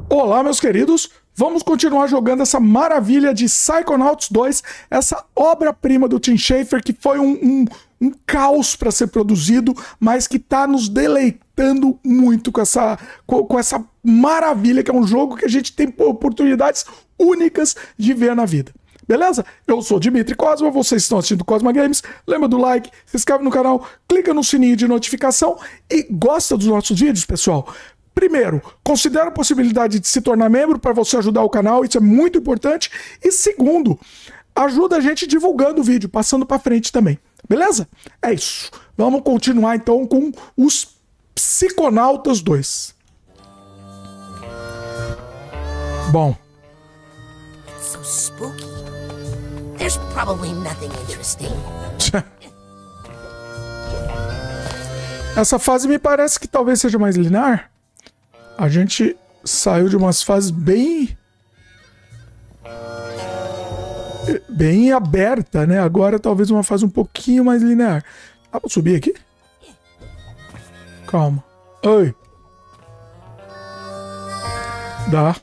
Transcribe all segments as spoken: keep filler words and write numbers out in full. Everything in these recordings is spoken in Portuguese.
Olá, meus queridos! Vamos continuar jogando essa maravilha de Psychonauts dois, essa obra-prima do Tim Schafer, que foi um, um, um caos para ser produzido, mas que está nos deleitando muito com essa, com, com essa maravilha, que é um jogo que a gente tem oportunidades únicas de ver na vida. Beleza? Eu sou Dimitri Cosma, vocês estão assistindo Cosma Games. Lembra do like, se inscreve no canal, clica no sininho de notificação e gosta dos nossos vídeos, pessoal? Primeiro, considera a possibilidade de se tornar membro para você ajudar o canal, isso é muito importante. E segundo, ajuda a gente divulgando o vídeo, passando para frente também. Beleza? É isso. Vamos continuar então com os Psychonauts dois. Bom. It's so spooky. There's probably nothing interesting. Essa fase me parece que talvez seja mais linear. A gente saiu de umas fases bem... bem aberta, né? Agora talvez uma fase um pouquinho mais linear. Ah, vou subir aqui? Calma. Oi. Dá.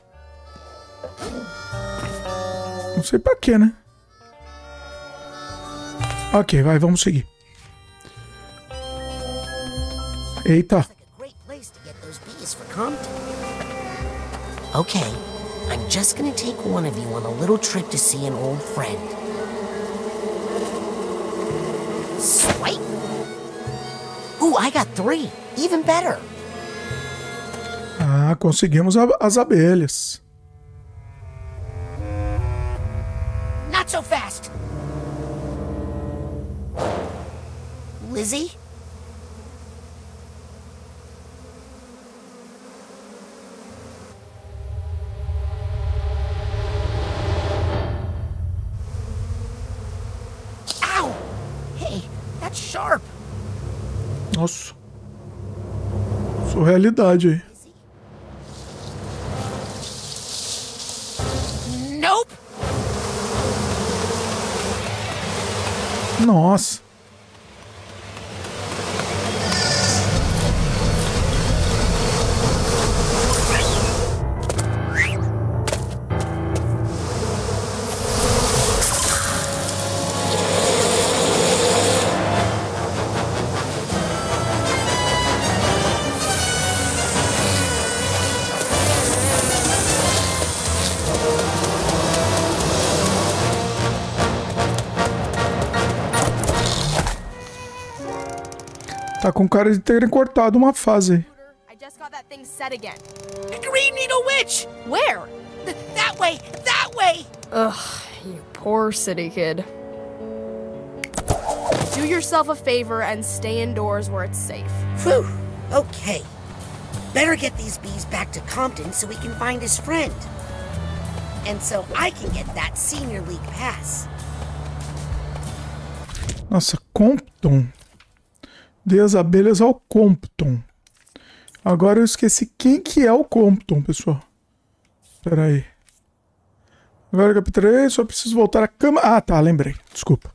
Não sei pra quê, né? Ok, vai, vamos seguir. Eita. Okay, I'm just gonna take one of you on a little trip to see an old friend. Swipe. Ooh, I got three. Even better. Ah, conseguimos a, as abelhas. Not so fast. Lizzie? Sharp. Nossa. Surrealidade aí. Nope. Nossa. Tá com cara de terem cortado uma fase. I just got that thing set again. Green Needle Witch! Where? Th that way! That way! Ugh, you poor city kid. Do yourself a favor and stay indoors where it's safe. Phew. Okay. Better get these bees back to Compton so we can find his friend. And so I can get that senior league pass. Nossa, Compton. Dê as abelhas ao Compton. Agora eu esqueci quem que é o Compton, pessoal. Espera aí. Agora eu capturei, só preciso voltar à cama. Ah, tá, lembrei. Desculpa.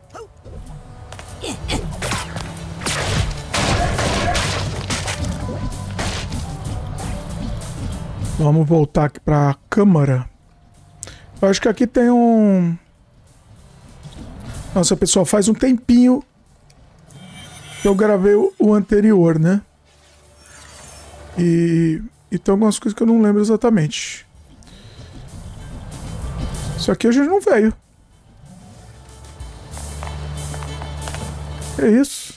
Vamos voltar aqui pra câmara. Eu acho que aqui tem um... Nossa, pessoal, faz um tempinho que eu gravei o, o anterior, né? E, e tem algumas coisas que eu não lembro exatamente. Isso aqui a gente não veio. Que isso?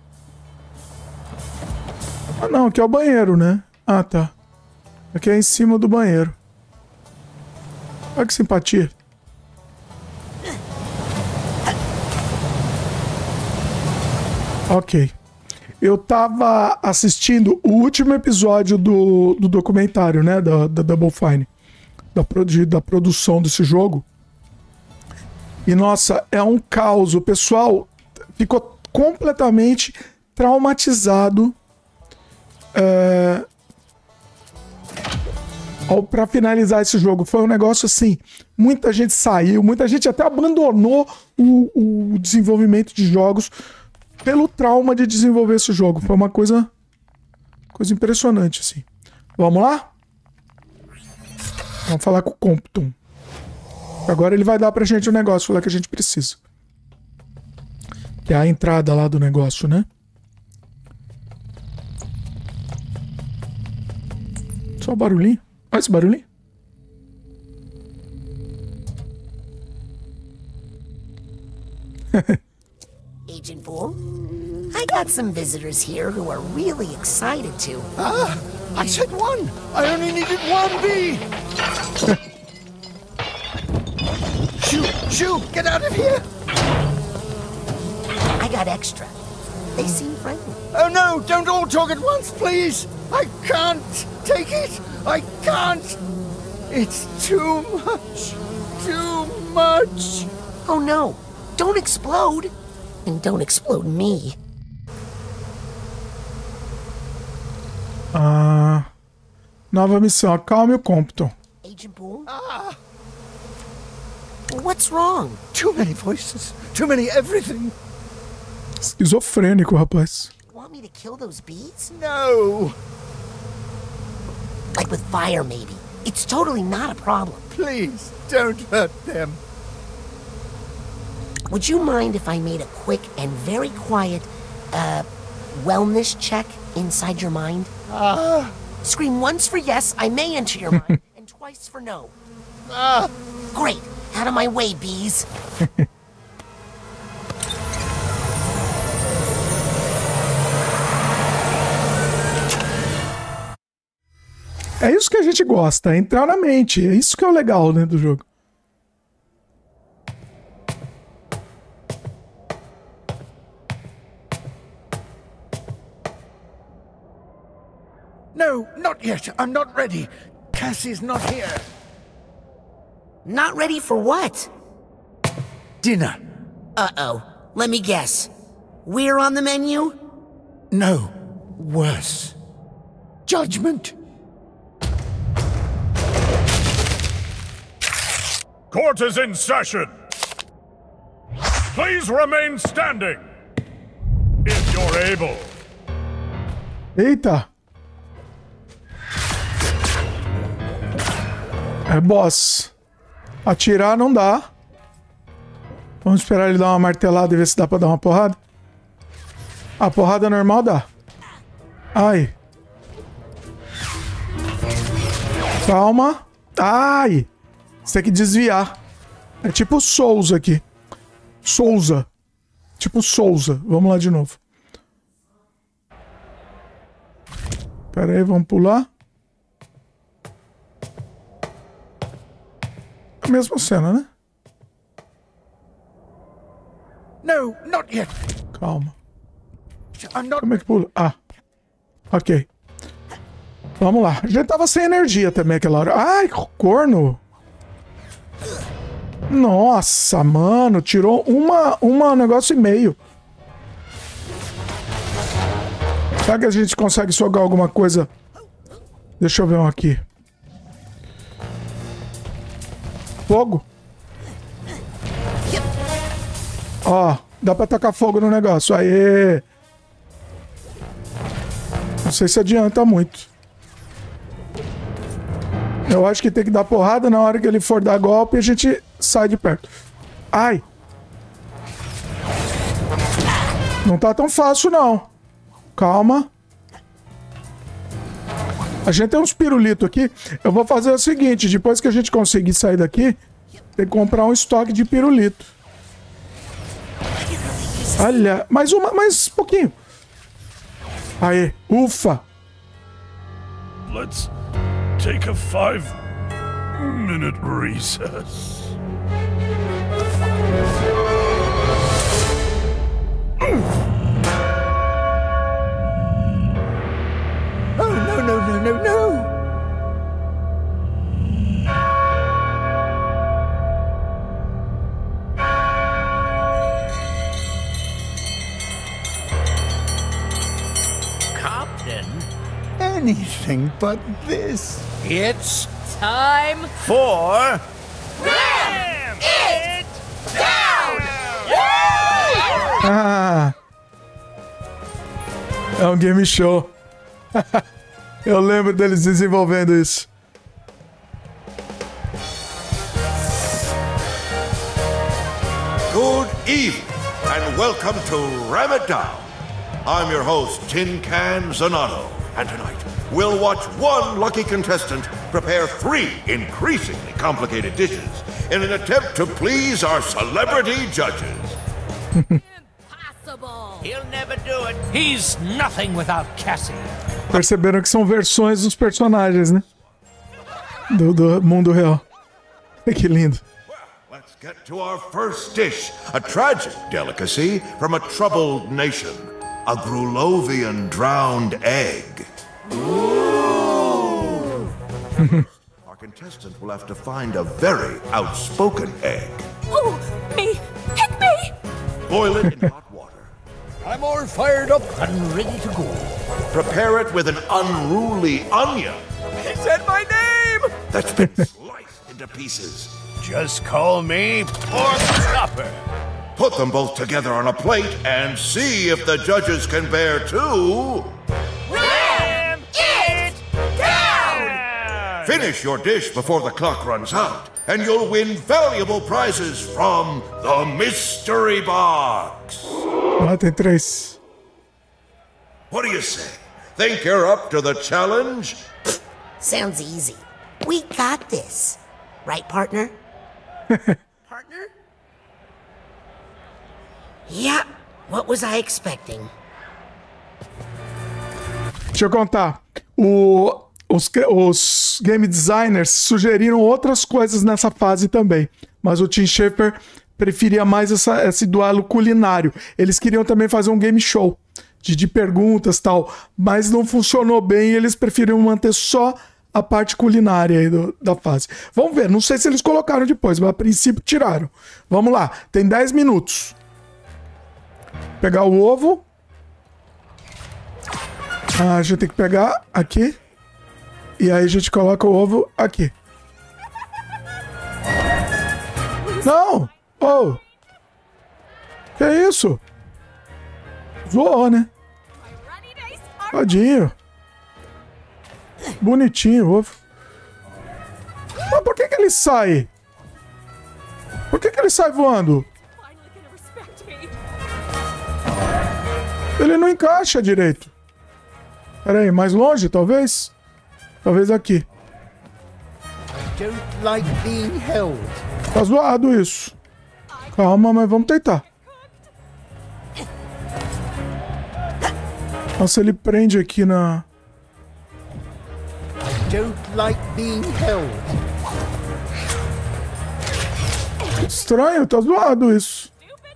Ah, não, aqui é o banheiro, né? Ah, tá. Aqui é em cima do banheiro. Olha que simpatia. Ok. Eu tava assistindo o último episódio do, do documentário, né? Da, da Double Fine. Da, da produção desse jogo. E, nossa, é um caos. O pessoal ficou completamente traumatizado é, para finalizar esse jogo. Foi um negócio assim, muita gente saiu, muita gente até abandonou o, o desenvolvimento de jogos pelo trauma de desenvolver esse jogo. Foi uma coisa coisa impressionante, assim. Vamos lá? Vamos falar com o Compton. Agora ele vai dar pra gente o negócio lá que a gente precisa. Que é a entrada lá do negócio, né? Só o barulhinho. Olha esse barulhinho. Agent Bull, I got some visitors here who are really excited to. Ah, I said one. I only needed one bee. Shoo, shoo, get out of here. I got extra. They seem friendly. Oh no, don't all talk at once, please. I can't take it. I can't. It's too much. Too much. Oh no, don't explode. And don't explode me. Ah, nova missão. Acalme o Compton. Agent Bull? Ah, What's wrong? too many voices. Too many everything. Esquizofrênico, rapaz. Want me to kill those bees? No, Like with fire, maybe. It's totally not a problem. please don't hurt them. Would you mind if I made a quick and very quiet, uh, wellness check inside your mind? Ah, Scream once for yes, I may enter your mind, and twice for no. ah. Great. Out of my way, bees. É isso que a gente gosta, é entrar na mente. É isso que é o legal, né, do jogo. No, not yet. I'm not ready. Cassie's not here. Not ready for what? Dinner. Uh-oh. Let me guess. We're on the menu? No, worse. Judgment. Court is in session. Please remain standing. If you're able. Eita! É boss. Atirar não dá. Vamos esperar ele dar uma martelada e ver se dá pra dar uma porrada. A porrada normal dá. Ai. Calma. Ai. Você tem que desviar. É tipo Souza aqui. Souza. Tipo Souza. Vamos lá de novo. Pera aí, vamos pular. A mesma cena, né? No, not yet. Calma. I'm not. Como é que pula? Ah. Ok. Vamos lá. A gente tava sem energia também aquela hora. Ai, corno. Nossa, mano. Tirou uma, uma negócio e meio. Será que a gente consegue jogar alguma coisa? Deixa eu ver um aqui. Fogo? Ó, dá pra tacar fogo no negócio. Aê! Não sei se adianta muito. Eu acho que tem que dar porrada na hora que ele for dar golpe e a gente sai de perto. Ai! Não tá tão fácil, não. Calma. A gente tem uns pirulitos aqui. Eu vou fazer o seguinte. Depois que a gente conseguir sair daqui, tem que comprar um estoque de pirulito. Olha, mais uma, mais um pouquinho. Aê, ufa. Let's take a five minute recess. Oh, no, no, no, no, no. Captain, Anything but this. it's time for Ram it Ah, é um game show. Eu lembro deles desenvolvendo isso. Good evening, and welcome to Ram It Down. I'm your host, Tin Can Zanotto, and tonight we'll watch one lucky contestant prepare three increasingly complicated dishes in an attempt to please our celebrity judges. Impossible! He'll never do it. He's nothing without Cassie. Perceberam que são versões dos personagens, né? Do, do mundo real. Que lindo. Let's get to our first dish, a tragic delicacy from a troubled nation. A Grulovian drowned egg. Our contestant will have to find a very outspoken egg. Oh, me! Pick me! Boil it in hot water. I'm all fired up and ready to go. Prepare it with an unruly onion. He said my name! That's been sliced into pieces. Just call me Pork Chopper. Put them both together on a plate and see if the judges can bear to... Ram it down! Finish your dish before the clock runs out, and you'll win valuable prizes from the Mystery Box. Ah, tem três. What do you say? Think you're up to the challenge? Sounds easy. We got this. Right, partner? Partner? Yeah, what was I expecting? Deixa eu contar. O, os, os game designers sugeriram outras coisas nessa fase também. Mas o Tim Schafer preferia mais essa, esse duelo culinário. Eles queriam também fazer um game show de, de perguntas e tal. Mas não funcionou bem e eles preferiram manter só a parte culinária aí do, da fase. Vamos ver. Não sei se eles colocaram depois, mas a princípio tiraram. Vamos lá. Tem dez minutos. Pegar o ovo. Ah, a gente tem que pegar aqui. E aí a gente coloca o ovo aqui. Não! Oh! Que isso? Zoou, né? Tadinho. Bonitinho o ovo. Mas por que que ele sai? Por que que ele sai voando? Ele não encaixa direito. Pera aí, mais longe, talvez? Talvez aqui. Don't like being held. Tá zoado isso. Calma, mas vamos tentar. Nossa, ele prende aqui na... Don't like being held. Estranho, tá zoado isso.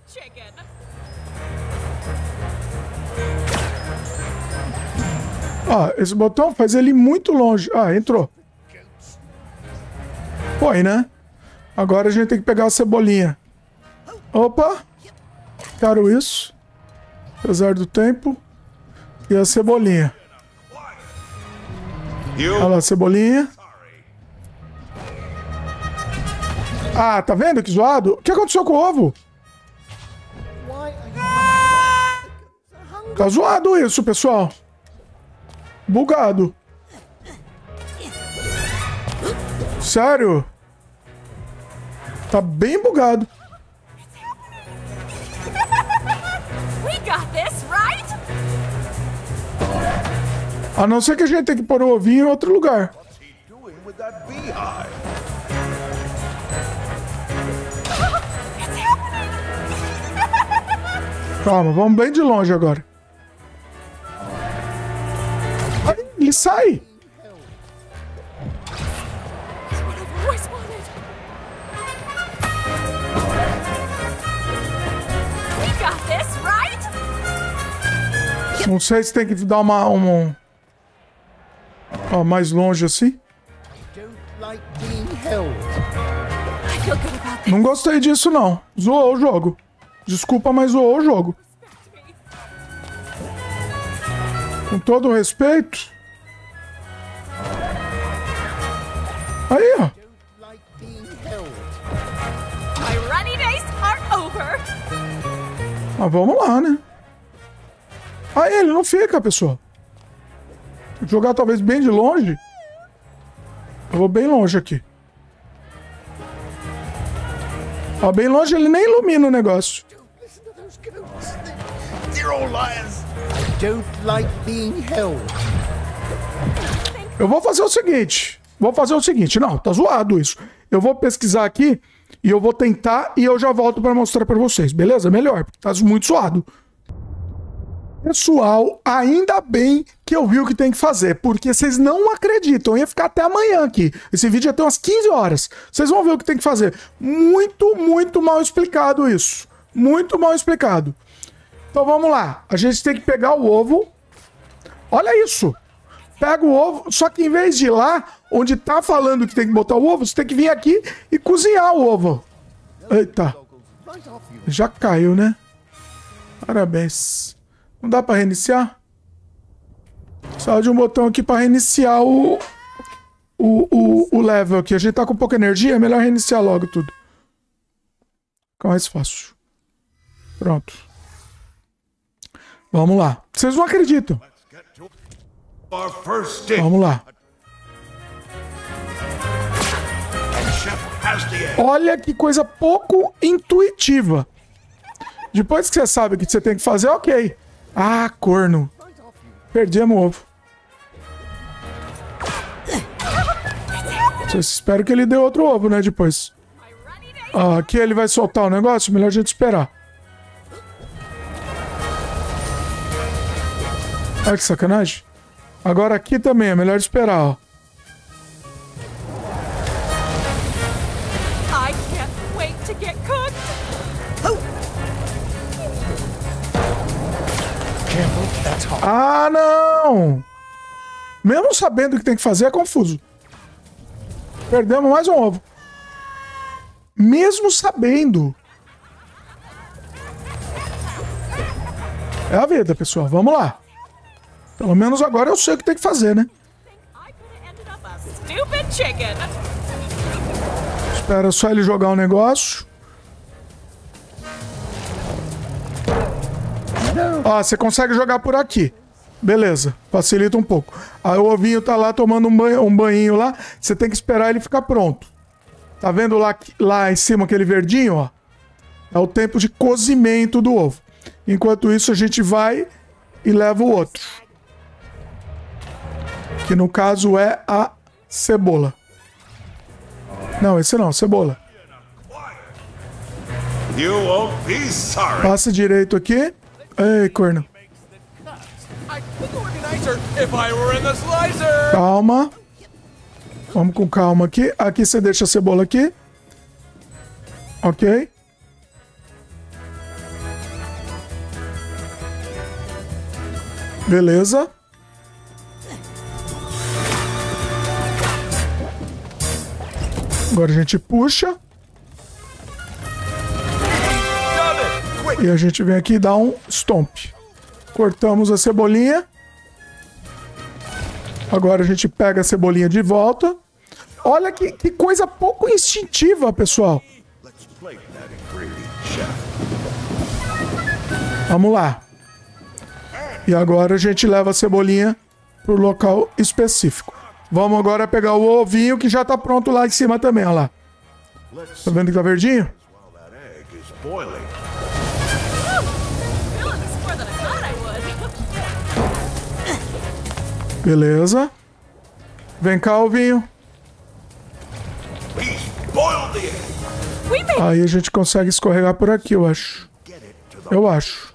Ah, esse botão faz ele muito longe. Ah, entrou. Foi, né? Agora a gente tem que pegar a cebolinha. Opa! Quero isso. Apesar do tempo. E a cebolinha. Olha lá, a cebolinha. Ah, tá vendo que zoado? O que aconteceu com o ovo? Tá zoado isso, pessoal. Bugado. Sério? Tá bem bugado. We got this, right? A não ser que a gente tenha que pôr o ovinho em outro lugar. Calma, vamos bem de longe agora. Aí, ele sai. Não sei se tem que dar uma... uma... Ó, mais longe assim. Não gostei disso, não. Zoou o jogo. Desculpa, mas zoou o jogo. Com todo o respeito. Aí, ó. Mas vamos lá, né? Aí ele não fica, pessoal. Vou jogar talvez bem de longe. Eu vou bem longe aqui. Ó, bem longe ele nem ilumina o negócio. They're all liars. I don't like being held. Eu vou fazer o seguinte. Vou fazer o seguinte. Não, tá zoado isso. Eu vou pesquisar aqui e eu vou tentar e eu já volto pra mostrar pra vocês. Beleza? Melhor, porque tá muito zoado. Pessoal, ainda bem que eu vi o que tem que fazer, porque vocês não acreditam, eu ia ficar até amanhã aqui. Esse vídeo ia ter umas quinze horas. Vocês vão ver o que tem que fazer. Muito, muito mal explicado isso. Muito mal explicado. Então vamos lá. A gente tem que pegar o ovo. Olha isso. Pega o ovo, só que em vez de ir lá, onde tá falando que tem que botar o ovo, você tem que vir aqui e cozinhar o ovo. Eita. Já caiu, né? Parabéns. Não dá pra reiniciar? Só de um botão aqui pra reiniciar o, o, o, o level aqui. A gente tá com pouca energia, é melhor reiniciar logo tudo. Fica mais fácil. Pronto. Vamos lá. Vocês não acreditam. Vamos lá. Olha que coisa pouco intuitiva. Depois que você sabe o que você tem que fazer, ok. Ah, corno. Perdemos o ovo. Vocês esperam que ele dê outro ovo, né, depois. Ah, aqui ele vai soltar o negócio, melhor a gente esperar. Olha que sacanagem. Agora aqui também, é melhor esperar, ó. I can't wait to get cooked. Ah, não! Mesmo sabendo o que tem que fazer, é confuso. Perdemos mais um ovo. Mesmo sabendo. É a vida, pessoal. Vamos lá. Pelo menos agora eu sei o que tem que fazer, né? Espera só ele jogar o negócio. Ó, você consegue jogar por aqui. Beleza, facilita um pouco. Aí o ovinho tá lá tomando um banho, um banhinho lá. Você tem que esperar ele ficar pronto. Tá vendo lá, lá em cima aquele verdinho, ó? É o tempo de cozimento do ovo. Enquanto isso, a gente vai e leva o outro. Que no caso é a cebola. Não, esse não, cebola. Passa direito aqui. Ei, corno. Calma. Vamos com calma aqui. Aqui você deixa a cebola aqui. Ok. Beleza. Agora a gente puxa. E a gente vem aqui e dá um stomp. Cortamos a cebolinha. Agora a gente pega a cebolinha de volta. Olha que, que coisa pouco instintiva, pessoal. Vamos lá. E agora a gente leva a cebolinha pro local específico. Vamos agora pegar o ovinho que já tá pronto lá em cima também, olha lá. Tá vendo que tá verdinho? Beleza. Vem cá, ovinho. Aí a gente consegue escorregar por aqui, eu acho. Eu acho.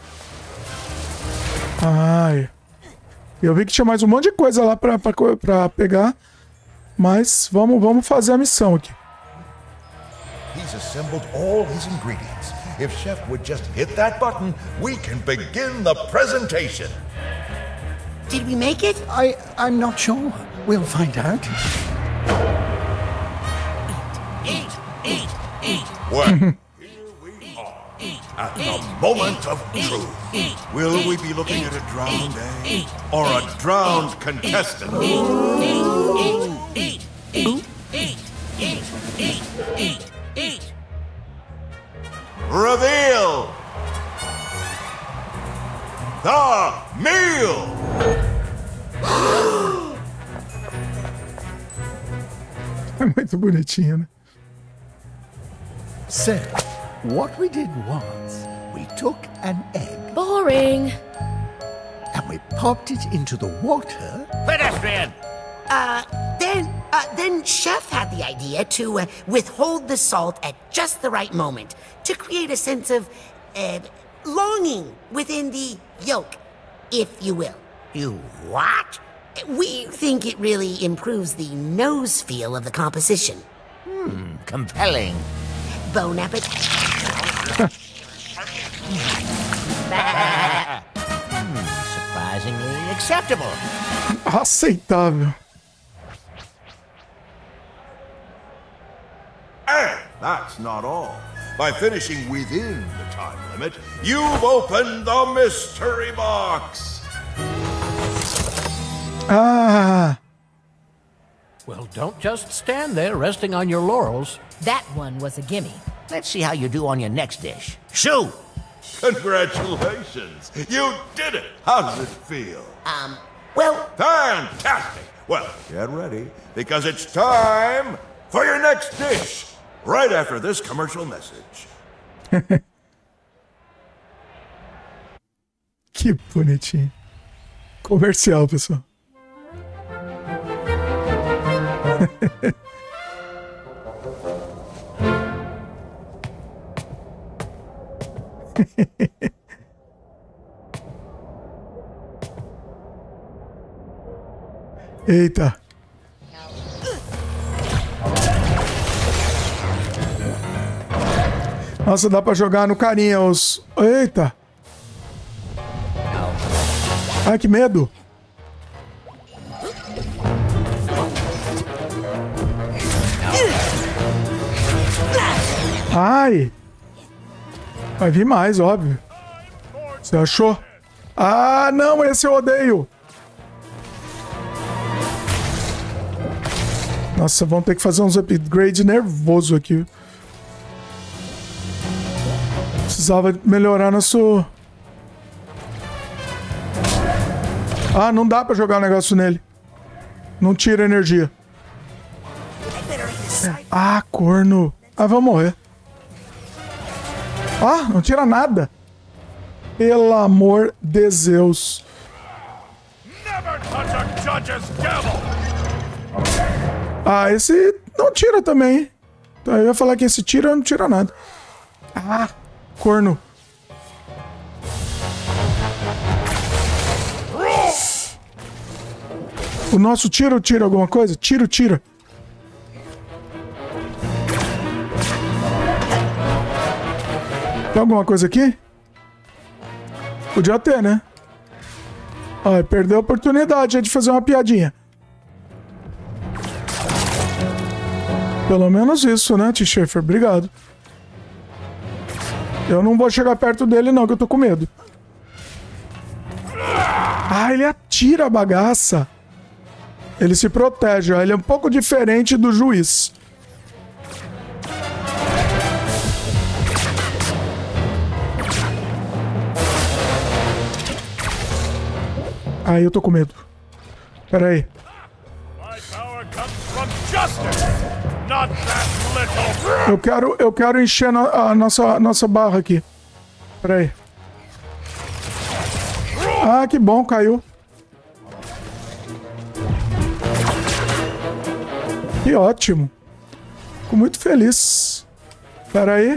Ai. Eu vi que tinha mais um monte de coisa lá pra, pra, pra pegar. Mas vamos, vamos fazer a missão aqui. He's assembled all his ingredients. If Chef would just hit that button, we can begin the presentation. Did we make it? I, I'm not sure. We'll find out. Eat, eat, eat. Well, here we are at the moment of truth. Will we be looking at a drowned egg or a drowned contestant? Eat, eat, eat, eat, eat, eat, eat. Reveal the meal. É muito bonitinho, né? So, what we did was, we took an egg Boring. and we popped it into the water. Pedestrian! Uh, then, uh, then Chef had the idea to uh, withhold the salt at just the right moment to create a sense of, uh, longing within the yolk, if you will. You what? We think it really improves the nose feel of the composition. Hmm, compelling. Bon appetit. Hmm, surprisingly acceptable. Aceitável. And that's not all. By finishing within the time limit, you've opened the mystery box. Ah, Well, don't just stand there resting on your laurels. That one was a gimme. Let's see how you do on your next dish. Shoo! Congratulations. You did it. How does it feel? Um, well, Fantastic. Well, get ready, because it's time for your next dish. Right after this commercial message. que bonitinho. Comercial, pessoal. Eita. Nossa, dá pra jogar no carinha os... Eita. Ai, que medo. Ai. Vai vir mais, óbvio. Você achou? Ah, não, esse eu odeio. Nossa, vamos ter que fazer uns upgrades nervoso aqui. Precisava melhorar nosso... Ah, não dá pra jogar um negócio nele. Não tira energia. Ah, corno. Ah, vamos morrer. Ah, não tira nada. Pelo amor de Zeus. Never touch a judge's gavel! Ah, esse não tira também, hein? Então, eu ia falar que esse tira, não tira nada. Ah, corno. O nosso tiro tira alguma coisa? Tiro, tira. Tem alguma coisa aqui? Podia ter, né? Ai, perdeu a oportunidade de fazer uma piadinha. Pelo menos isso, né, T. Schaefer? Obrigado. Eu não vou chegar perto dele, não, que eu tô com medo. Ah, ele atira a bagaça. Ele se protege, ó. Ele é um pouco diferente do juiz. Ah, eu tô com medo. Pera aí. Eu quero, eu quero encher a, a nossa, nossa barra aqui. Pera aí. Ah, que bom, caiu. Que ótimo. Fico muito feliz. Pera aí.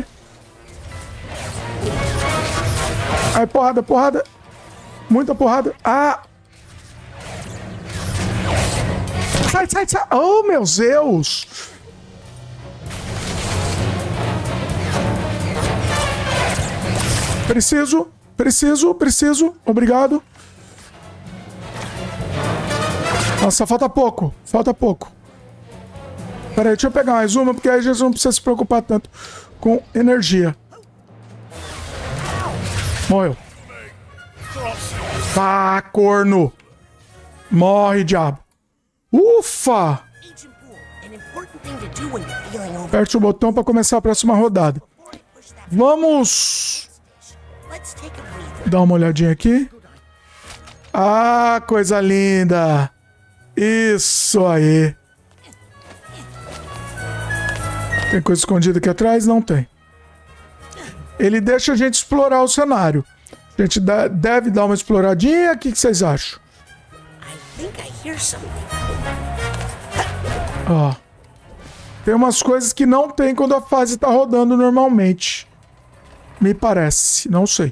Ai, porrada, porrada. Muita porrada. Ah! Sai, sai, sai. Oh, meu Deus. Preciso, preciso, preciso. Obrigado. Nossa, falta pouco. Falta pouco. Pera aí, deixa eu pegar mais uma, porque aí a gente não precisa se preocupar tanto com energia. Morreu. Ah, corno. Morre, diabo. Ufa! Aperte o botão para começar a próxima rodada. Vamos dar uma olhadinha aqui. Ah, coisa linda. Isso aí. Tem coisa escondida aqui atrás? Não tem. ele deixa a gente explorar o cenário. A gente deve dar uma exploradinha. O que, que vocês acham? I think I hear something. Ó. Tem umas coisas que não tem quando a fase tá rodando normalmente. Me parece. Não sei.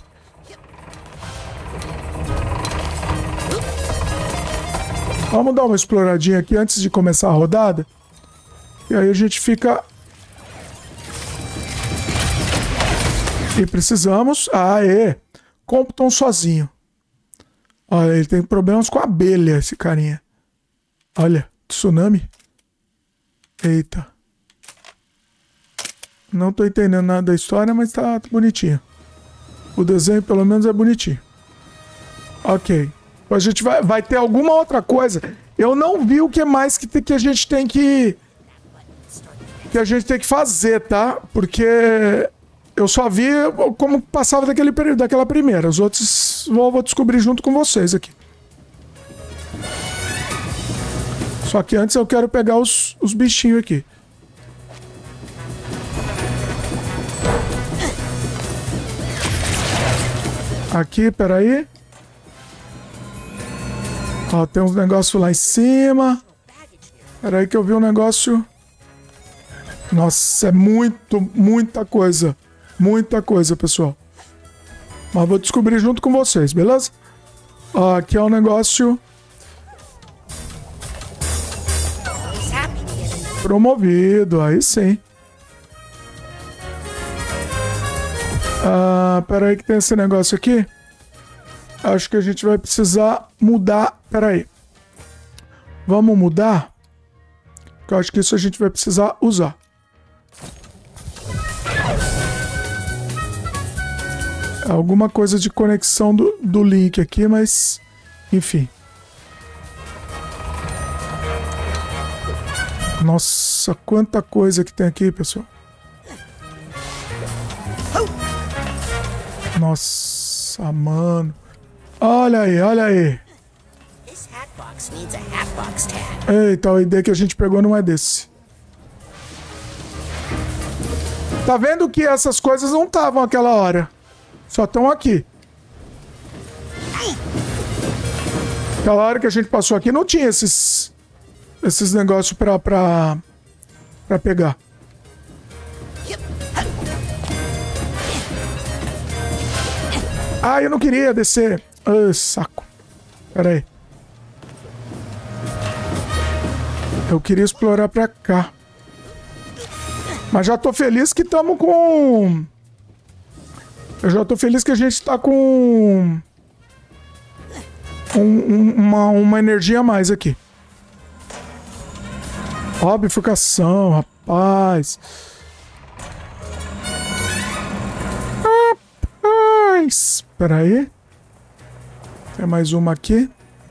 Vamos dar uma exploradinha aqui antes de começar a rodada. E aí a gente fica... E precisamos... Ah, é. Compton sozinho. Olha, ele tem problemas com a abelha, esse carinha. Olha, tsunami. Eita. Não tô entendendo nada da história, mas tá bonitinho. O desenho, pelo menos, é bonitinho. Ok. A gente vai, vai ter alguma outra coisa. Eu não vi o que mais que, que a gente tem que... Que a gente tem que fazer, tá? Porque... Eu só vi como passava daquele período, daquela primeira. Os outros vou, vou descobrir junto com vocês aqui. Só que antes eu quero pegar os, os bichinhos aqui. Aqui, peraí. Ó, tem uns negócios lá em cima. Peraí que eu vi um negócio... Nossa, é muito, muita coisa. Muita coisa, pessoal. Mas vou descobrir junto com vocês, beleza? Ó, aqui é um negócio... Promovido, aí sim. Ah, pera aí que tem esse negócio aqui. Acho que a gente vai precisar mudar. Pera aí. Vamos mudar? Porque eu acho que isso a gente vai precisar usar. Alguma coisa de conexão do, do link aqui, mas... Enfim. Nossa, quanta coisa que tem aqui, pessoal. Nossa, mano. Olha aí, olha aí. Eita, a ideia que a gente pegou não é desse. Tá vendo que essas coisas não estavam aquela hora? Só estão aqui. Aquela hora que a gente passou aqui não tinha esses... Esses negócios pra, pra, pra pegar. Ah, eu não queria descer. Ah, saco. Pera aí. Eu queria explorar pra cá. Mas já tô feliz que estamos com... Eu já tô feliz que a gente tá com... Um, um, uma, uma energia a mais aqui. Ó, bifurcação, rapaz. Rapaz. Espera aí. Tem mais uma aqui.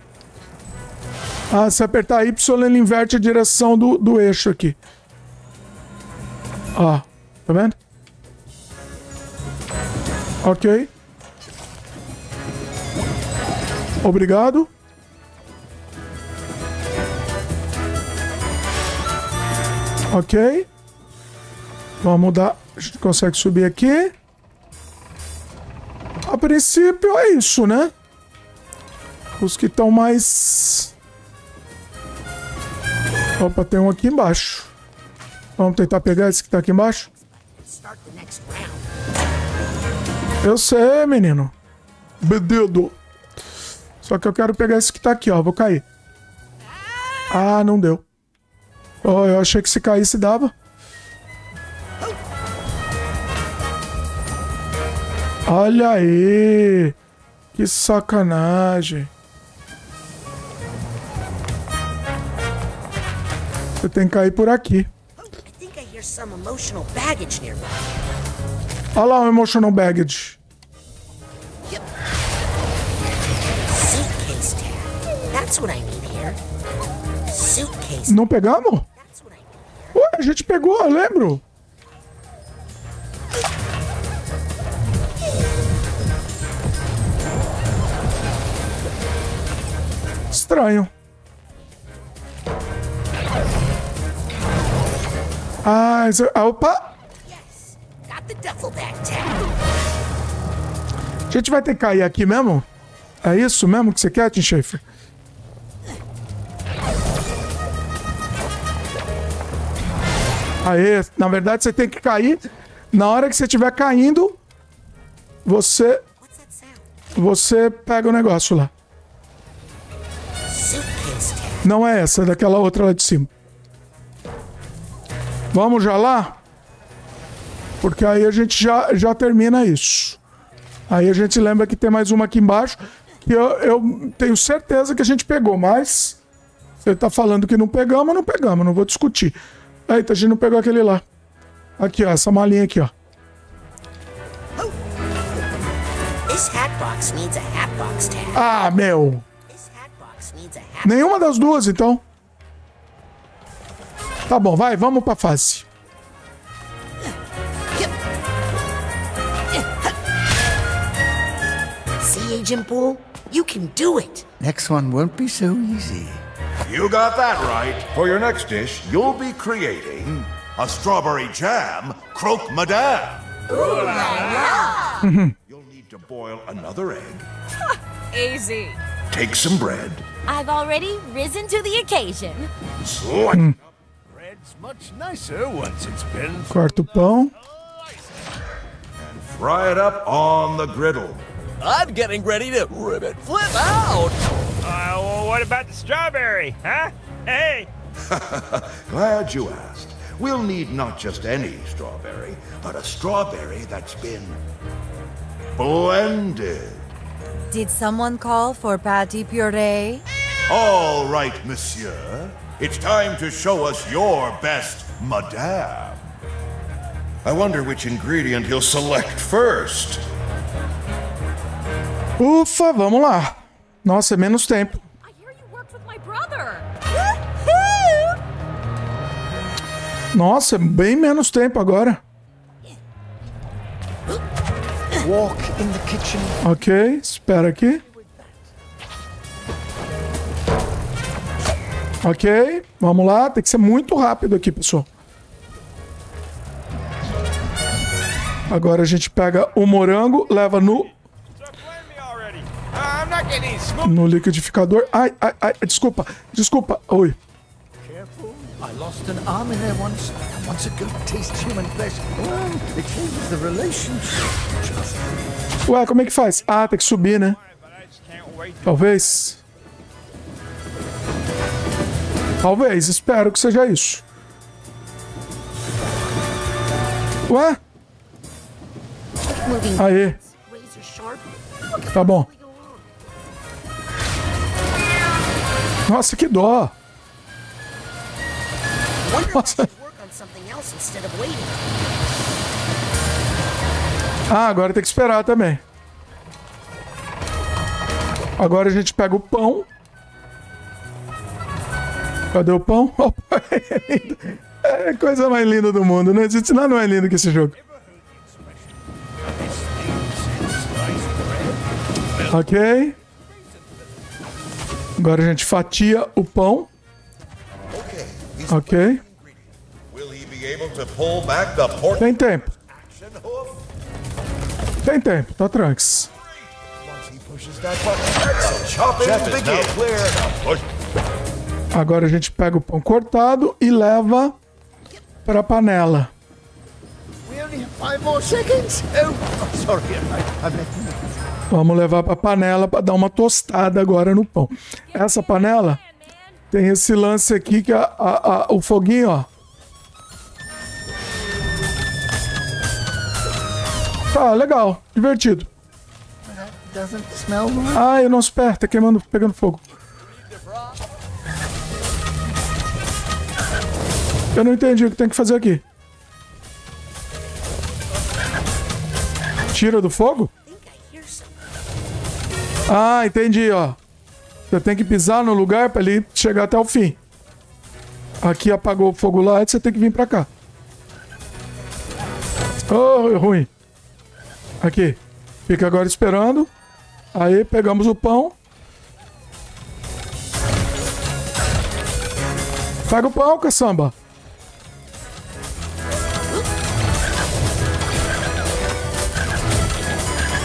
Ah, se apertar Y, ele inverte a direção do, do eixo aqui. Ó, tá vendo? Ok. Obrigado. Ok. Vamos mudar. A gente consegue subir aqui. A princípio é isso, né? Os que estão mais... Opa, tem um aqui embaixo. Vamos tentar pegar esse que tá aqui embaixo? Eu sei, menino. Bededo. Só que eu quero pegar esse que tá aqui, ó. Vou cair. Ah, não deu. Oh, eu achei que se caísse dava. Olha aí. Que sacanagem. Você tem que cair por aqui. Olha lá o emotional baggage. Não pegamos? Ué, a gente pegou, eu lembro. Estranho. Ah, isso... Opa! Yes, got the duffel bag tag. gente vai ter que cair aqui mesmo? É isso mesmo que você quer, Tim Schafer? Aê, na verdade você tem que cair. Na hora que você estiver caindo, você... Você pega o negócio lá. Não é essa, é daquela outra lá de cima. Vamos já lá? Porque aí a gente já, já termina isso. Aí a gente lembra que tem mais uma aqui embaixo. Que eu, eu tenho certeza que a gente pegou, mas... Você tá falando que não pegamos, não pegamos, não vou discutir. Eita, a gente não pegou aquele lá. Aqui, ó, essa malinha aqui, ó. Ah, meu! Nenhuma das duas, então. Tá bom, vai, vamos pra fase. See, Agent Bull? You can do it. Next one won't be so easy. You got that right. For your next dish, you'll be creating a strawberry jam croque madame. Ooh la la! You'll need to boil another egg. Easy. Take some bread. I've already risen to the occasion. Slice mm. up. Bread's much nicer once it's been. Corta o pão. And fry it up on the griddle. I'm getting ready to ribbit flip out. Uh, well, what about the strawberry, huh? Hey! Glad you asked. We'll need not just any strawberry, but a strawberry that's been blended. Did someone call for patty puree? All right, monsieur. It's time to show us your best madame. I wonder which ingredient he'll select first. Ufa, vamos lá. Nossa, é menos tempo. I hear you worked with my brother. Nossa, é bem menos tempo agora. Walk in the kitchen. Ok, espera aqui. Ok, vamos lá. Tem que ser muito rápido aqui, pessoal. Agora a gente pega o morango, leva no... No liquidificador. Ai, ai, ai, desculpa, desculpa. Oi. I lost an arm in there once, and once a goat tastes human flesh, oh, it changes the relationship. Ué, como é que faz? Ah, tem que subir, né? Talvez. Talvez, espero que seja isso. Ué? Aê. Tá bom. Nossa, que dó. Nossa. Ah, agora tem que esperar também. Agora a gente pega o pão. Cadê o pão? Oh, é lindo. É a coisa mais linda do mundo. Não existe nada mais lindo que esse jogo. Ok. Agora a gente fatia o pão. Ok. Tem tempo. Tem tempo, tá tranks. Agora a gente pega o pão cortado e leva para a panela. Vamos levar para a panela para dar uma tostada agora no pão. Essa panela tem esse lance aqui que a, a, a, o foguinho, ó. Tá, legal, divertido. Ah, eu não espero, tá queimando, pegando fogo. Eu não entendi o que tem que fazer aqui. Tira do fogo? Ah, entendi, ó. Você tem que pisar no lugar para ele chegar até o fim. Aqui apagou o fogo lá e você tem que vir para cá. Oh, ruim. Aqui. Fica agora esperando. Aí pegamos o pão. Pega o pão, caçamba.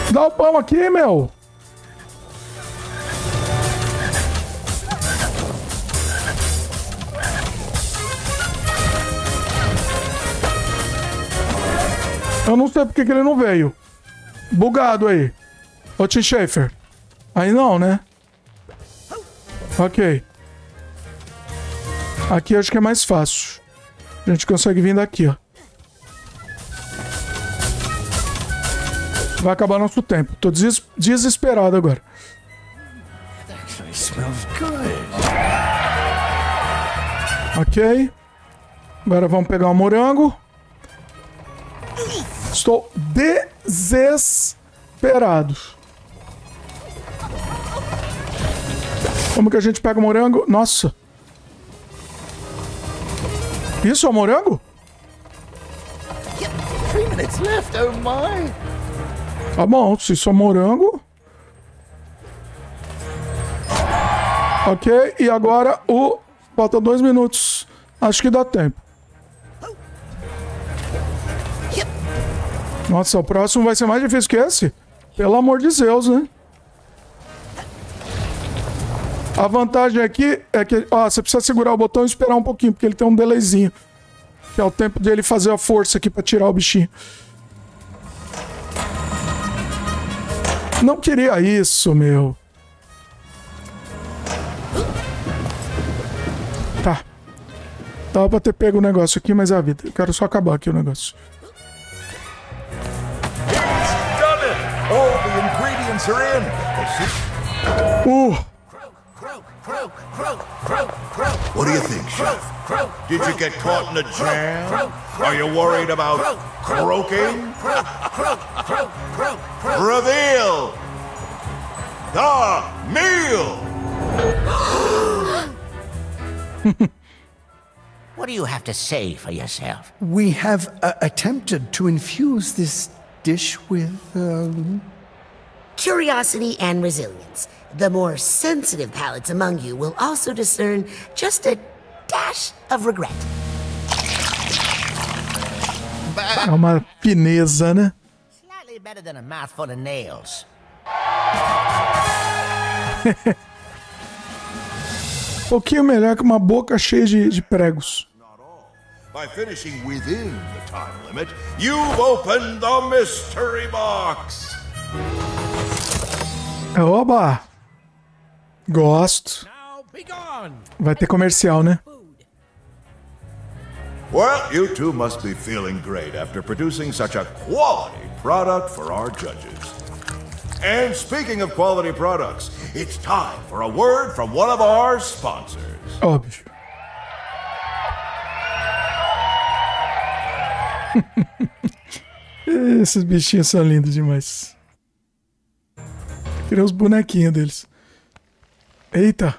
Dá o pão aqui, meu. Eu não sei porque que ele não veio. Bugado aí. Ô, Tim Schafer. Aí não, né? Ok. Aqui acho que é mais fácil. A gente consegue vir daqui, ó. Vai acabar nosso tempo. Tô des desesperado agora. Ok. Agora vamos pegar o morango. Estou desesperado. Como que a gente pega o morango? Nossa. Isso é o morango? Three minutes left, oh my! Tá bom, se isso é morango. Ok, e agora o... Falta dois minutos. Acho que dá tempo. Nossa, o próximo vai ser mais difícil que esse? Pelo amor de Deus, né? A vantagem aqui é que... Ó, você precisa segurar o botão e esperar um pouquinho, porque ele tem um delayzinho. Que é o tempo dele fazer a força aqui pra tirar o bichinho. Não queria isso, meu. Tá. Dava pra ter pego o negócio aqui, mas é a vida. Eu quero só acabar aqui o negócio. All the ingredients are in. Uh. What do you think, Chef? Did you get caught in a jam? Are you worried about croaking? Reveal the meal! What do you have to say for yourself? We have uh, attempted to infuse this dish with, um... Curiosity and resilience. The more sensitive palates among you will also discern just a dash of regret. É uma fineza, né? Slightly better than a mouthful of nails. Um pouquinho melhor que uma boca cheia de, de pregos. By finishing within the time limit, you've opened the mystery box. Oba! Gosto. Vai ter comercial, né? Well, you two must be feeling great after producing such a quality product for our judges. And speaking of quality products, it's time for a word from one of our sponsors. Óbvio. Esses bichinhos são lindos demais. Queria os bonequinhos deles. Eita.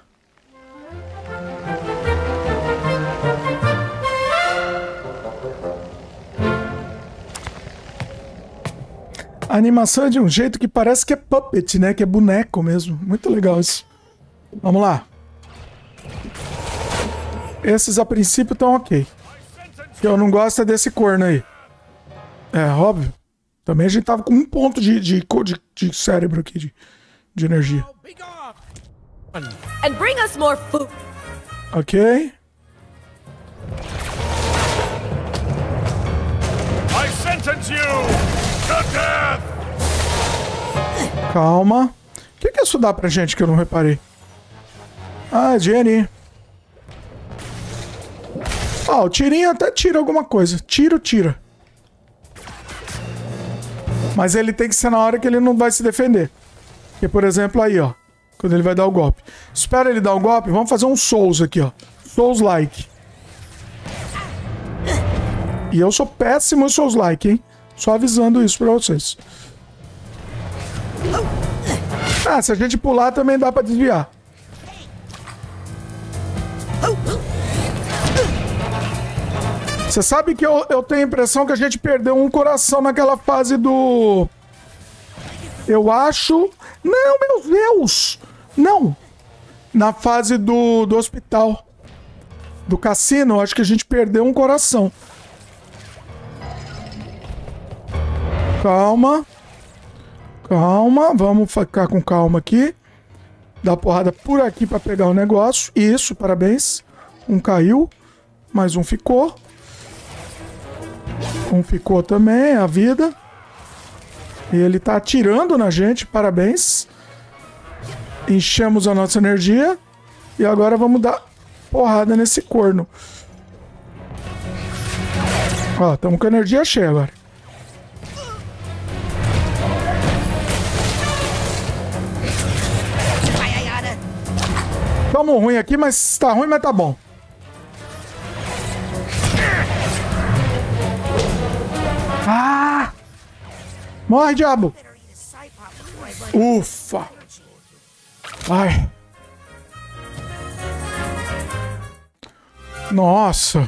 A animação é de um jeito que parece que é puppet, né? Que é boneco mesmo. Muito legal isso. Vamos lá. Esses a princípio estão ok. O que eu não gosto é desse corno aí. É, óbvio. Também a gente tava com um ponto de, de, de, de cérebro aqui, de, de energia. And bring us more food. Ok. I sentence you to death. Calma. O que, que isso dá pra gente que eu não reparei? Ah, Jenny. Ah, o tirinho até tira alguma coisa. Tiro, tira. Mas ele tem que ser na hora que ele não vai se defender. Porque, por exemplo, aí, ó. Quando ele vai dar o golpe. Espera ele dar o golpe. Vamos fazer um Souls aqui, ó. Souls-like. E eu sou péssimo em Souls-like, hein? Só avisando isso pra vocês. Ah, se a gente pular também dá pra desviar. Você sabe que eu, eu tenho a impressão que a gente perdeu um coração naquela fase do... Eu acho... Não, meu Deus! Não! Na fase do, do hospital. Do cassino, eu acho que a gente perdeu um coração. Calma. Calma, vamos ficar com calma aqui. Dá porrada por aqui pra pegar o negócio. Isso, parabéns. Um caiu, mais um ficou. Um ficou também, a vida. E ele tá atirando na gente, parabéns. Enchemos a nossa energia. E agora vamos dar porrada nesse corno. Ó, estamos com a energia cheia agora. Tamo ruim aqui, mas tá ruim, mas tá bom. Ah! Morre, diabo! Ufa! Ai! Nossa!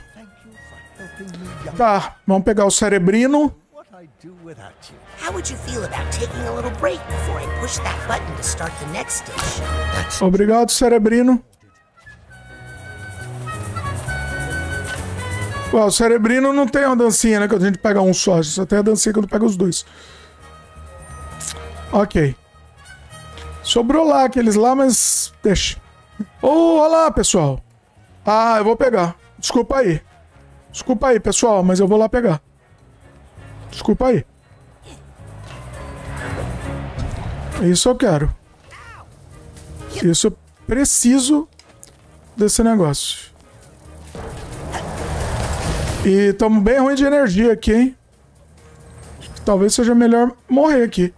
Tá, vamos pegar o cerebrino. How would you feel about taking a little break before I push that button to start the next dish? Obrigado, cerebrino. Ué, o cerebrino não tem uma dancinha, né? Que a gente pega um só. Só tem a dancinha quando pega os dois. Ok. Sobrou lá aqueles lá, mas deixa. Oh, olá, pessoal. Ah, eu vou pegar. Desculpa aí. Desculpa aí, pessoal, mas eu vou lá pegar. Desculpa aí. Isso eu quero. Isso eu preciso desse negócio. E estamos bem ruim de energia aqui, hein? Talvez seja melhor morrer aqui.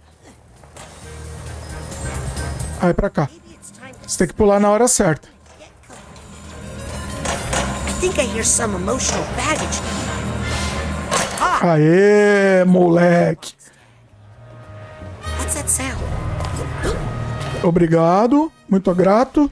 Aí pra cá. Você tem que pular na hora certa. Aê, moleque. Obrigado, muito grato.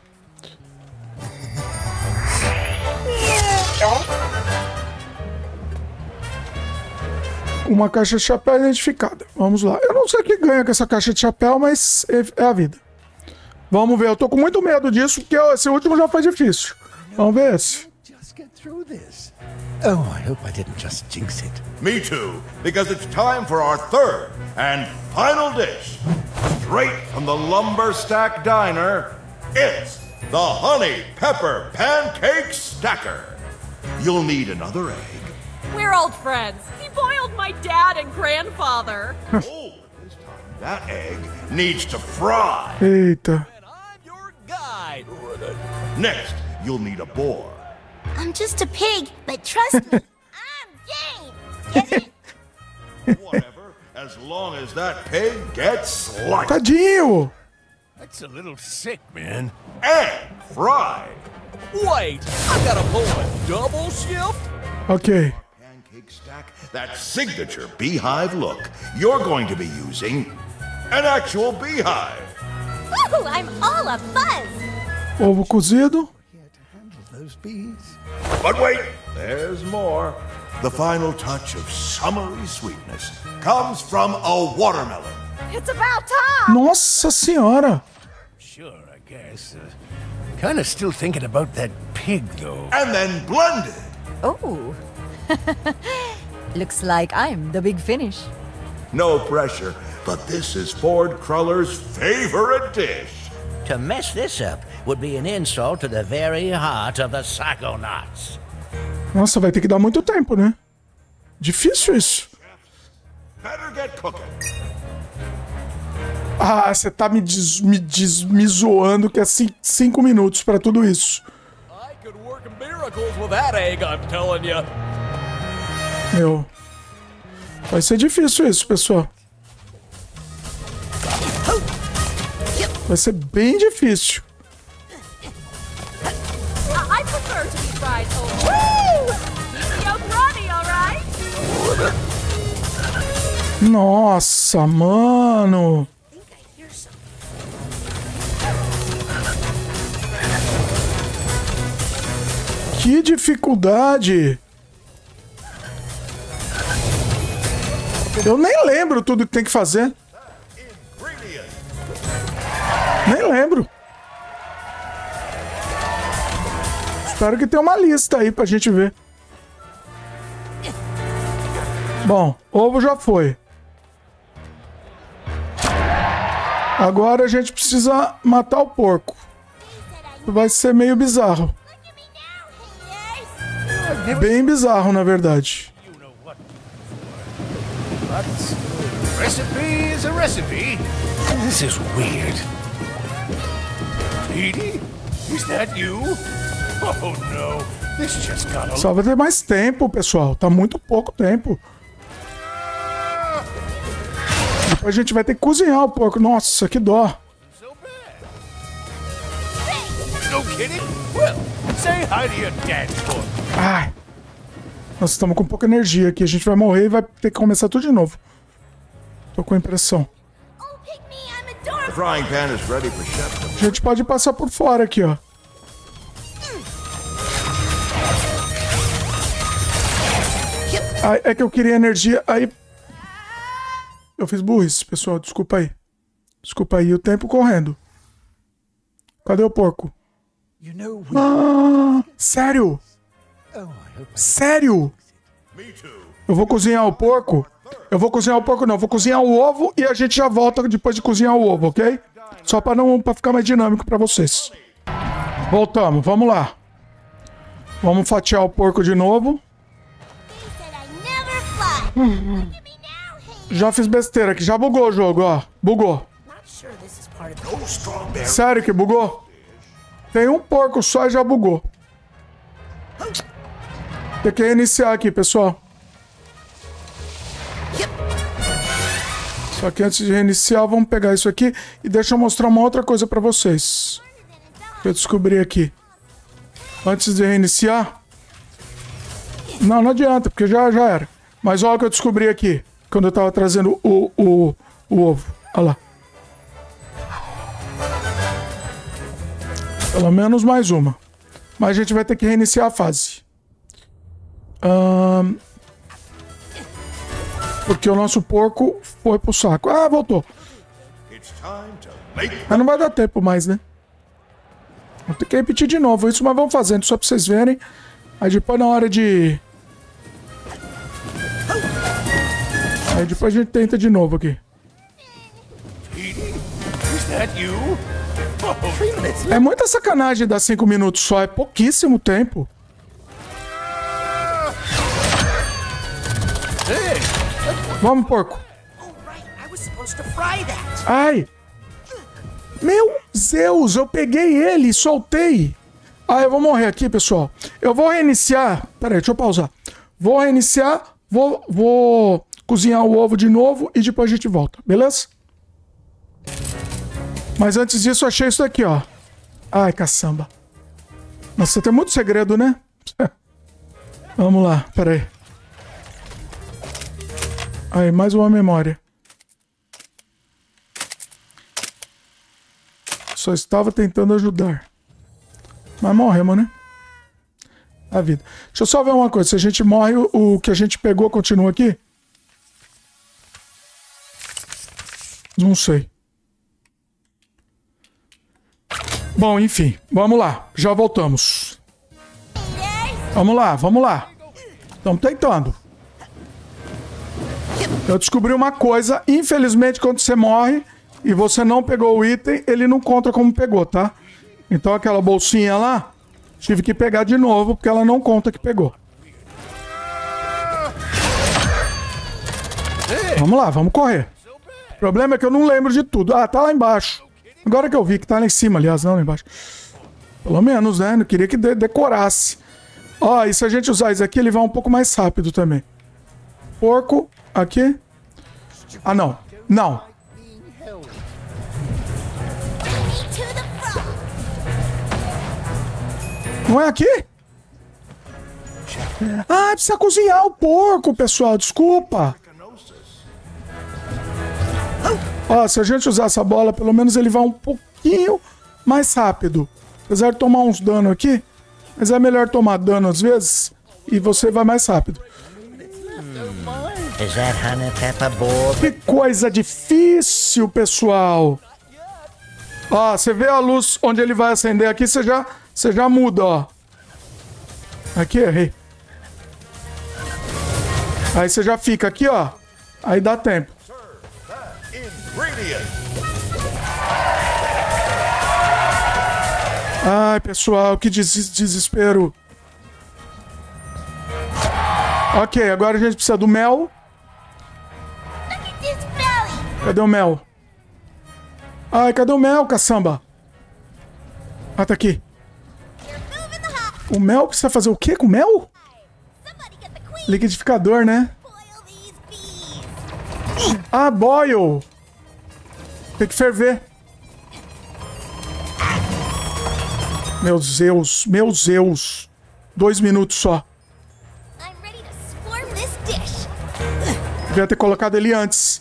Uma caixa de chapéu identificada. Vamos lá. Eu não sei o que ganha com essa caixa de chapéu, mas é a vida. Vamos ver. Eu tô com muito medo disso, porque esse último já foi difícil. Vamos ver esse. Oh, I hope I didn't just jinx it. Me too, because it's time for our third and final dish. Straight from the Lumber Stack Diner, it's the Honey Pepper Pancake Stacker. You'll need another egg. We're old friends. He boiled my dad and grandfather. Oh, this time that egg needs to fry. Eita. And I'm your guide. Next, you'll need a boar. I'm just a pig, but trust me, I'm game. Get it? Whatever, as long as that pig gets sliced. Tadinho! That's a little sick, man. And fried. Wait, I gotta pull a double shift? Ok. Pancake stack, that signature beehive look. You're going to be using an actual beehive. Woo, I'm all a buzz. Ovo cozido. Those bees. But wait, there's more. The final touch of summery sweetness comes from a watermelon. It's about time. Nossa senhora. Sure, I guess. Uh, kind of still thinking about that pig, though. And then blended. Oh. Looks like I'm the big finish. No pressure, but this is Ford Cruller's favorite dish. To mess this up would be an insult to the very heart of the Psychonauts. Nossa, vai ter que dar muito tempo, né? Difícil isso. Better get cooking. Ah, você tá me, des, me, des, me zoando que é cinco minutos pra tudo isso. I could work miracles with that egg, I'm telling you. Meu. Vai ser difícil isso, pessoal. Vai ser bem difícil. I prefer to be fried over. Woo! Keep your runny, all right? Nossa, mano. Que dificuldade. Eu nem lembro tudo que tem que fazer. Nem lembro. Espero que tenha uma lista aí pra gente ver. Bom, ovo já foi. Agora a gente precisa matar o porco. Vai ser meio bizarro. Bem bizarro, na verdade. Recipe is a recipe. This is weird. Edie? Is that you? Oh no. This just got a... Só vai ter mais tempo, pessoal. Tá muito pouco tempo. Depois a gente vai ter que cozinhar o porco. Nossa, que dó. No kidding? Well, say hi to your dad, pork. Ai. Nós estamos com pouca energia aqui. A gente vai morrer e vai ter que começar tudo de novo. Tô com a impressão. The frying pan is ready for chef. A gente pode passar por fora aqui, ó. Ai, é que eu queria energia, aí... Eu fiz burrice, pessoal. Desculpa aí. Desculpa aí, o tempo correndo. Cadê o porco? Ah, sério? Sério? Eu vou cozinhar o porco? Eu vou cozinhar o porco não, eu vou cozinhar o ovo e a gente já volta depois de cozinhar o ovo, ok? Só para não para ficar mais dinâmico para vocês. Voltamos, vamos lá. Vamos fatiar o porco de novo. Hum. Já fiz besteira aqui, já bugou o jogo, ó. Bugou. Sério que bugou? Tem um porco só e já bugou. Tem que reiniciar aqui, pessoal. Só que antes de reiniciar, vamos pegar isso aqui e deixa eu mostrar uma outra coisa pra vocês. Que eu descobri aqui. Antes de reiniciar... Não, não adianta, porque já, já era. Mas olha o que eu descobri aqui. Quando eu tava trazendo o, o, o ovo. Olha lá. Pelo menos mais uma. Mas a gente vai ter que reiniciar a fase. Um... Porque o nosso porco foi pro saco. Ah, voltou. Mas não vai dar tempo mais, né? Vou ter que repetir de novo isso, mas vamos fazendo só pra vocês verem. Aí depois na hora de... Aí depois a gente tenta de novo aqui. É muita sacanagem dar cinco minutos só, é pouquíssimo tempo. Vamos, porco. Ai. Meu Deus, eu peguei ele e soltei. Ah, eu vou morrer aqui, pessoal. Eu vou reiniciar. Pera aí, deixa eu pausar. Vou reiniciar, vou, vou cozinhar o ovo de novo e depois a gente volta, beleza? Mas antes disso, eu achei isso daqui, ó. Ai, caçamba. Nossa, tem muito segredo, né? Vamos lá, pera aí. Aí, mais uma memória. Só estava tentando ajudar. Mas morremos, né? A vida. Deixa eu só ver uma coisa. Se a gente morre, o, o que a gente pegou continua aqui? Não sei. Bom, enfim. Vamos lá. Já voltamos. Vamos lá, vamos lá. Estamos tentando. Eu descobri uma coisa. Infelizmente, quando você morre e você não pegou o item, ele não conta como pegou, tá? Então aquela bolsinha lá, tive que pegar de novo, porque ela não conta que pegou. Vamos lá, vamos correr. O problema é que eu não lembro de tudo. Ah, tá lá embaixo. Agora que eu vi que tá lá em cima, aliás, não lá embaixo. Pelo menos, né? Não queria que de decorasse. Ó, e se a gente usar isso aqui, ele vai um pouco mais rápido também. Porco, aqui. Ah, não. Não. Não é aqui? Ah, precisa cozinhar o porco, pessoal. Desculpa. Ó, se a gente usar essa bola, pelo menos ele vai um pouquinho mais rápido. Apesar de tomar uns danos aqui, mas é melhor tomar dano às vezes e você vai mais rápido. Que coisa difícil, pessoal. Ó, você vê a luz onde ele vai acender aqui, você já, você já muda, ó. Aqui, errei. Aí você já fica aqui, ó. Aí dá tempo. Ai, pessoal, que des desespero. Ok, agora a gente precisa do mel. Cadê o mel? Ai, cadê o mel, caçamba? Ah, tá aqui. O mel precisa fazer o quê com o mel? Liquidificador, né? Ah, boil. Tem que ferver. Meu Zeus, meu Zeus. Dois minutos só. Devia ter colocado ele antes.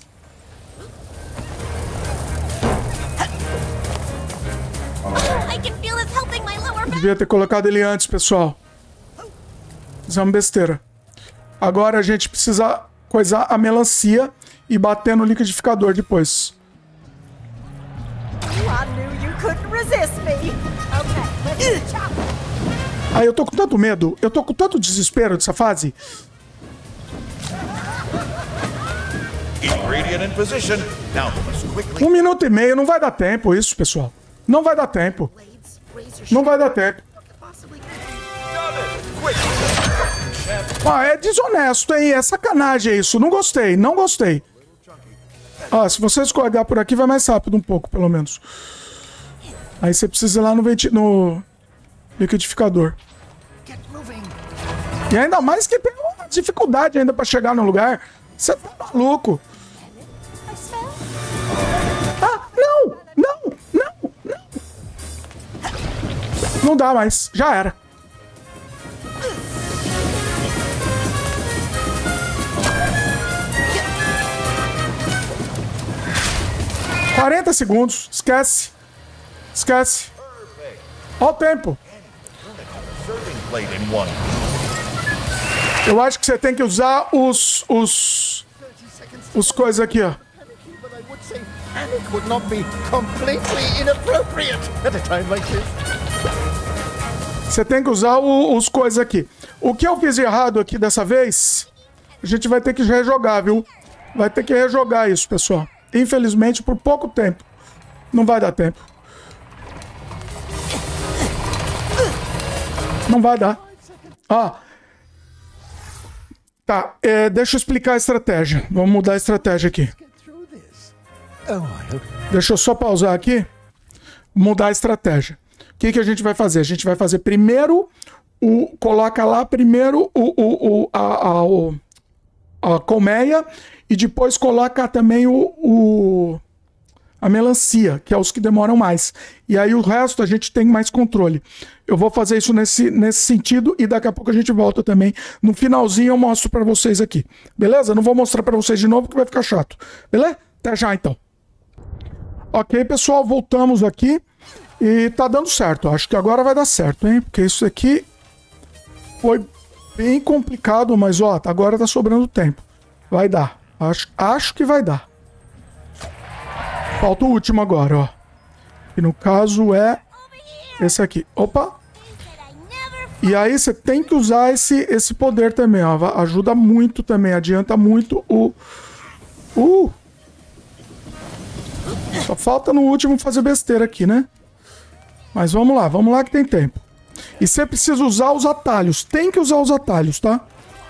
Devia ter colocado ele antes, pessoal. Fizemos besteira. Agora a gente precisa coisar a melancia e bater no liquidificador depois. Ai, eu tô com tanto medo. Eu tô com tanto desespero dessa fase. Um minuto e meio, não vai dar tempo isso, pessoal. Não vai dar tempo. Não vai dar tempo. Ah, é desonesto, hein? É sacanagem isso. Não gostei, não gostei. Ah, se você escorregar por aqui, vai mais rápido um pouco, pelo menos. Aí você precisa ir lá no, no liquidificador. E ainda mais que tem uma dificuldade ainda pra chegar no lugar. Você tá maluco. Ah, não! Não! Não! Não! Não dá mais. Já era. quarenta segundos. Esquece. Esquece. Olha o tempo. Eu acho que você tem que usar os... Os... Os coisas aqui, ó. Você tem que usar o, os coisas aqui. O que eu fiz de errado aqui dessa vez, a gente vai ter que rejogar, viu? Vai ter que rejogar isso, pessoal. Infelizmente, por pouco tempo. Não vai dar tempo. Não vai dar. Ó. Tá, é, deixa eu explicar a estratégia. Vamos mudar a estratégia aqui. Deixa eu só pausar aqui. Mudar a estratégia. O que, que a gente vai fazer? A gente vai fazer primeiro o... Coloca lá primeiro o, o, o, a, a, o, a colmeia e depois coloca também o, o... a melancia, que é os que demoram mais. E aí o resto a gente tem mais controle. Eu vou fazer isso nesse, nesse sentido e daqui a pouco a gente volta também. No finalzinho eu mostro pra vocês aqui. Beleza? Não vou mostrar pra vocês de novo porque vai ficar chato. Beleza? Até já então. Ok, pessoal, voltamos aqui. E tá dando certo. Acho que agora vai dar certo, hein? Porque isso aqui foi bem complicado, mas ó, agora tá sobrando tempo. Vai dar. Acho, acho que vai dar. Falta o último agora, ó. E no caso é esse aqui. Opa! E aí você tem que usar esse, esse poder também, ó. Ajuda muito também, adianta muito o... Uh! Só falta no último fazer besteira aqui, né? Mas vamos lá, vamos lá que tem tempo. E você precisa usar os atalhos. Tem que usar os atalhos, tá?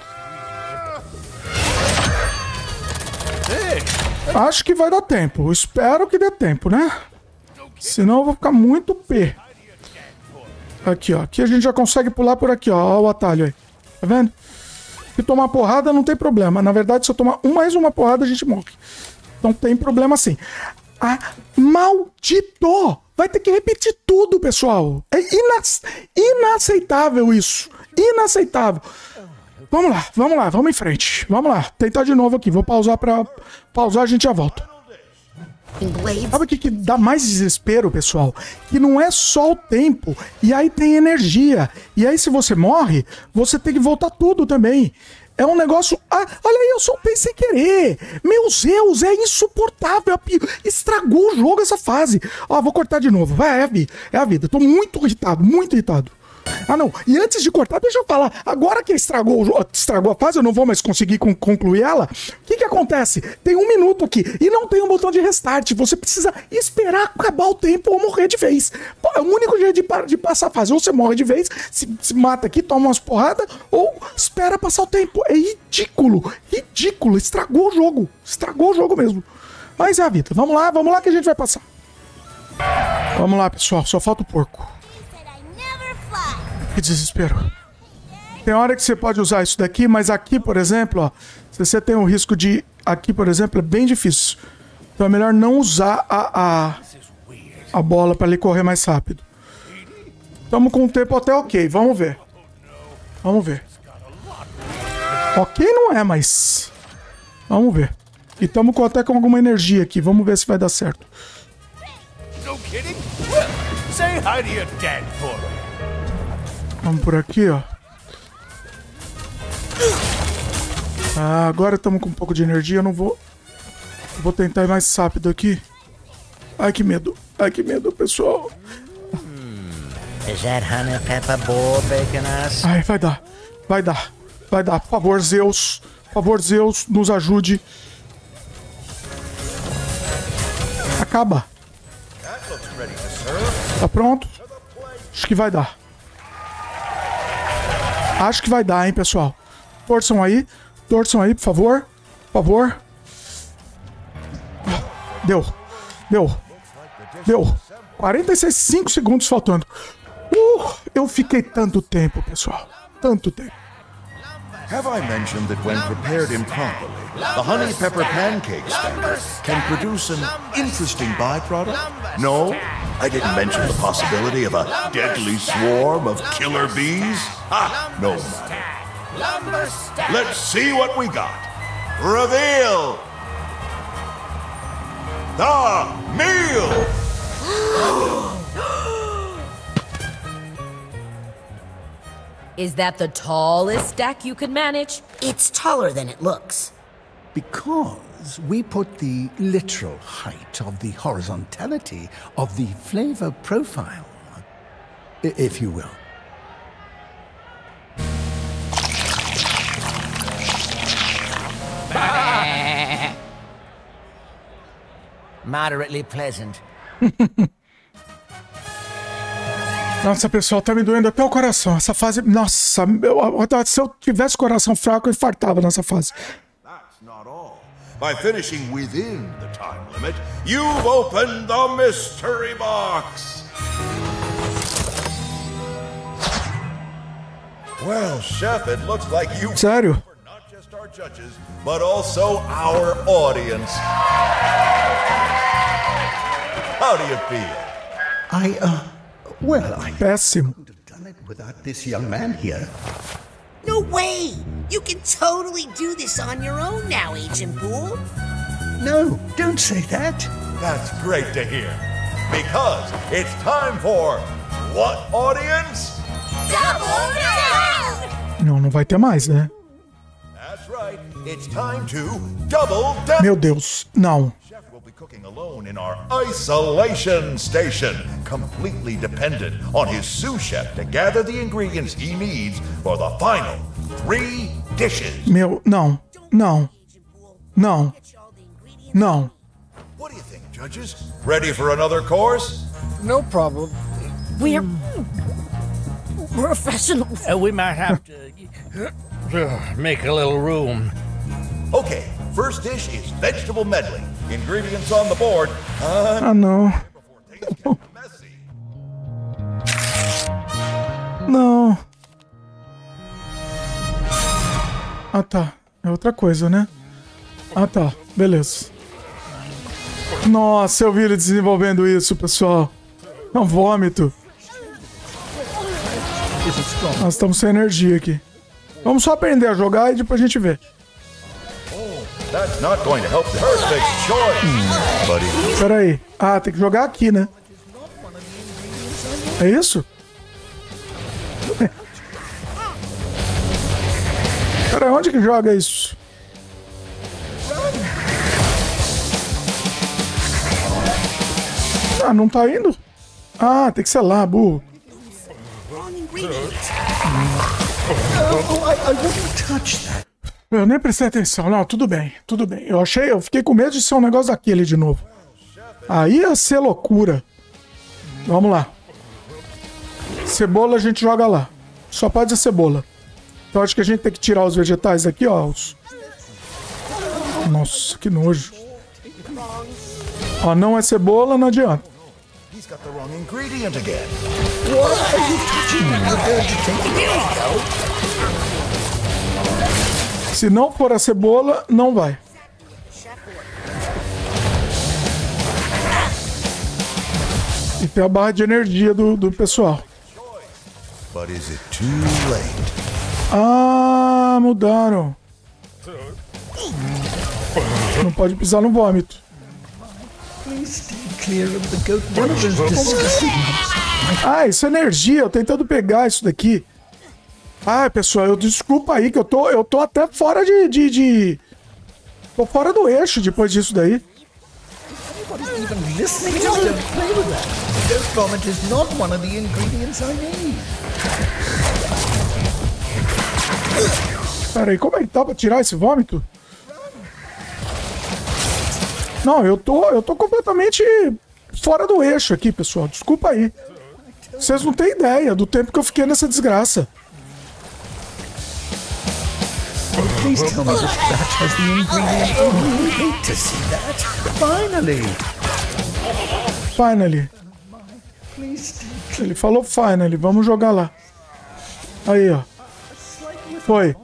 Acho que vai dar tempo. Espero que dê tempo, né? Senão eu vou ficar muito pé. Aqui, ó. Aqui a gente já consegue pular por aqui, ó. Ó o atalho aí. Tá vendo? Se tomar porrada não tem problema. Na verdade, se eu tomar um, mais uma porrada, a gente morre. Não tem problema sim. Ah, maldito! Vai ter que repetir tudo, pessoal. É inace... inaceitável isso. Inaceitável. Vamos lá, vamos lá, vamos em frente. Vamos lá, tentar de novo aqui. Vou pausar pra... Pausar, a gente já volta. Sabe o que, que dá mais desespero, pessoal? Que não é só o tempo. E aí tem energia. E aí se você morre, você tem que voltar tudo também. É um negócio... Ah, olha aí, eu soltei sem querer. Meu Deus, é insuportável. Estragou o jogo essa fase. Ó, vou cortar de novo. Vai, é a vida. É a vida. Tô muito irritado, muito irritado. Ah, não. E antes de cortar, deixa eu falar. Agora que estragou, estragou a fase, eu não vou mais conseguir con concluir ela. O que que acontece? Tem um minuto aqui e não tem um botão de restart. Você precisa esperar acabar o tempo ou morrer de vez. É o único jeito de, de passar a fase. Ou você morre de vez, se, se mata aqui, toma umas porradas, ou espera passar o tempo. É ridículo, ridículo. Estragou o jogo. Estragou o jogo mesmo. Mas é a vida. Vamos lá, vamos lá que a gente vai passar. Vamos lá, pessoal. Só falta o porco. Que desespero. Tem hora que você pode usar isso daqui, mas aqui, por exemplo, ó, se você tem o risco de... Aqui, por exemplo, é bem difícil. Então é melhor não usar a, a, a bola para ele correr mais rápido. Estamos com o tempo até ok. Vamos ver. Vamos ver. Ok não é, mas... Vamos ver. E estamos com, até com alguma energia aqui. Vamos ver se vai dar certo. Vamos por aqui, ó. Ah, agora estamos com um pouco de energia. Eu não vou... Eu vou tentar ir mais rápido aqui. Ai, que medo. Ai, que medo, pessoal. Is that honey pepper boar bacon us? Ai, vai dar. Vai dar. Vai dar. Por favor, Zeus. Por favor, Zeus, nos ajude. Acaba. Tá pronto? Acho que vai dar. Acho que vai dar, hein, pessoal. Torçam aí. Torçam aí, por favor. Por favor. Deu. Deu. Deu. quarenta e seis, cinco segundos faltando. Uh, eu fiquei tanto tempo, pessoal. Tanto tempo. Have I mentioned that when prepared improperly, the honey pepper pancake standard can produce an interesting byproduct? No? I didn't mention the possibility of a deadly swarm of killer bees? Ah, no matter. Let's see what we got. Reveal the meal! Is that the tallest stack you could manage? It's taller than it looks. Because we put the literal height of the horizontality of the flavor profile, i- if you will. Moderately pleasant. Nossa, pessoal, tá me doendo até o coração. Essa fase... Nossa, eu, eu, se eu tivesse coração fraco, eu infartava nessa fase. That's not all. By finishing within the time limit, you've opened the mystery box! Well, Chef, it looks like you... Sério? Not just our judges, but also our audience. How do you feel? I, uh... Well, I Péssimo. couldn't have done it without this young man here. No way! You can totally do this on your own now, Agent Poole. No, don't say that. That's great to hear. Because it's time for what, audience? Double down! Não, não vai ter mais, né? That's right. It's time to double down. Meu Deus, não. Chef will be cooking alone in our isolation station, completely dependent on his sous chef to gather the ingredients he needs for the final three dishes. Meu, não, não, não, não. What do you think, judges? Ready for another course? No problem. We're professionals. Uh, we might have to uh, make a little room. Okay, first dish is vegetable medley. Ingredients on the board. Uh, Ah, não. messy. Não. Ah, tá. É outra coisa, né? Ah, tá. Beleza. Nossa, eu vi ele desenvolvendo isso, pessoal. É um vômito. Nós estamos sem energia aqui. Vamos só aprender a jogar e depois a gente vê. That's not going to help the perfect choice, buddy. Pera aí. Ah, tem que jogar aqui, né? É isso? Pera aí, onde que joga isso? Ah, não tá indo? Ah, tem que ser lá, burro. Wrong ingredients. Oh, I, I wouldn't touch that. Eu nem prestei atenção. Não, tudo bem, tudo bem. Eu achei, eu fiquei com medo de ser um negócio daquele de novo. Aí ia ser loucura. Vamos lá. Cebola a gente joga lá. Só pode ser cebola. Então acho que a gente tem que tirar os vegetais aqui, ó. Os... Nossa, que nojo. Ó, não é cebola, não adianta. Se não for a cebola, não vai. E tem a barra de energia do, do pessoal. Ah, mudaram. Não pode pisar no vômito. Ah, isso é energia. Eu tentando pegar isso daqui. Ah, pessoal, eu desculpa aí que eu tô, eu tô até fora de, de, de... Tô fora do eixo depois disso daí. Pera aí, como é que tá pra tirar esse vômito? Não, eu tô, eu tô completamente fora do eixo aqui, pessoal. Desculpa aí. Vocês não têm ideia do tempo que eu fiquei nessa desgraça. Please tell me this batch has the ingredient. Oh, I hate to see that. Finally. Finally. Ele falou finally. Vamos jogar lá. Aí, ó. Foi.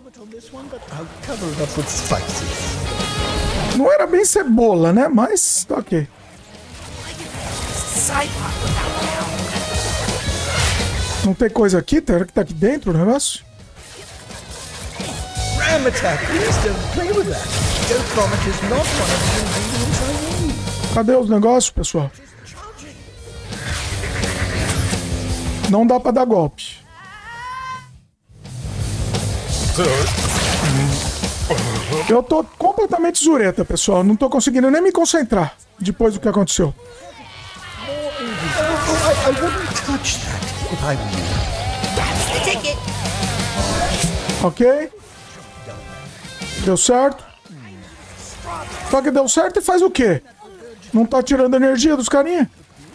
Não era bem cebola, né? Mas tá ok. Não tem coisa aqui? Será que tá aqui dentro o negócio? Ram attack, please don't play with that. Goat vomit is not one of the ingredients I need. Cadê os negócios, pessoal? Não dá pra dar golpe. Eu tô completamente zureta, pessoal. Não tô conseguindo nem me concentrar depois do que aconteceu. I, I wouldn't touch that if I were you. That's the ticket. Ok. Deu certo. Só que deu certo e faz o quê? Não tá tirando energia dos carinha?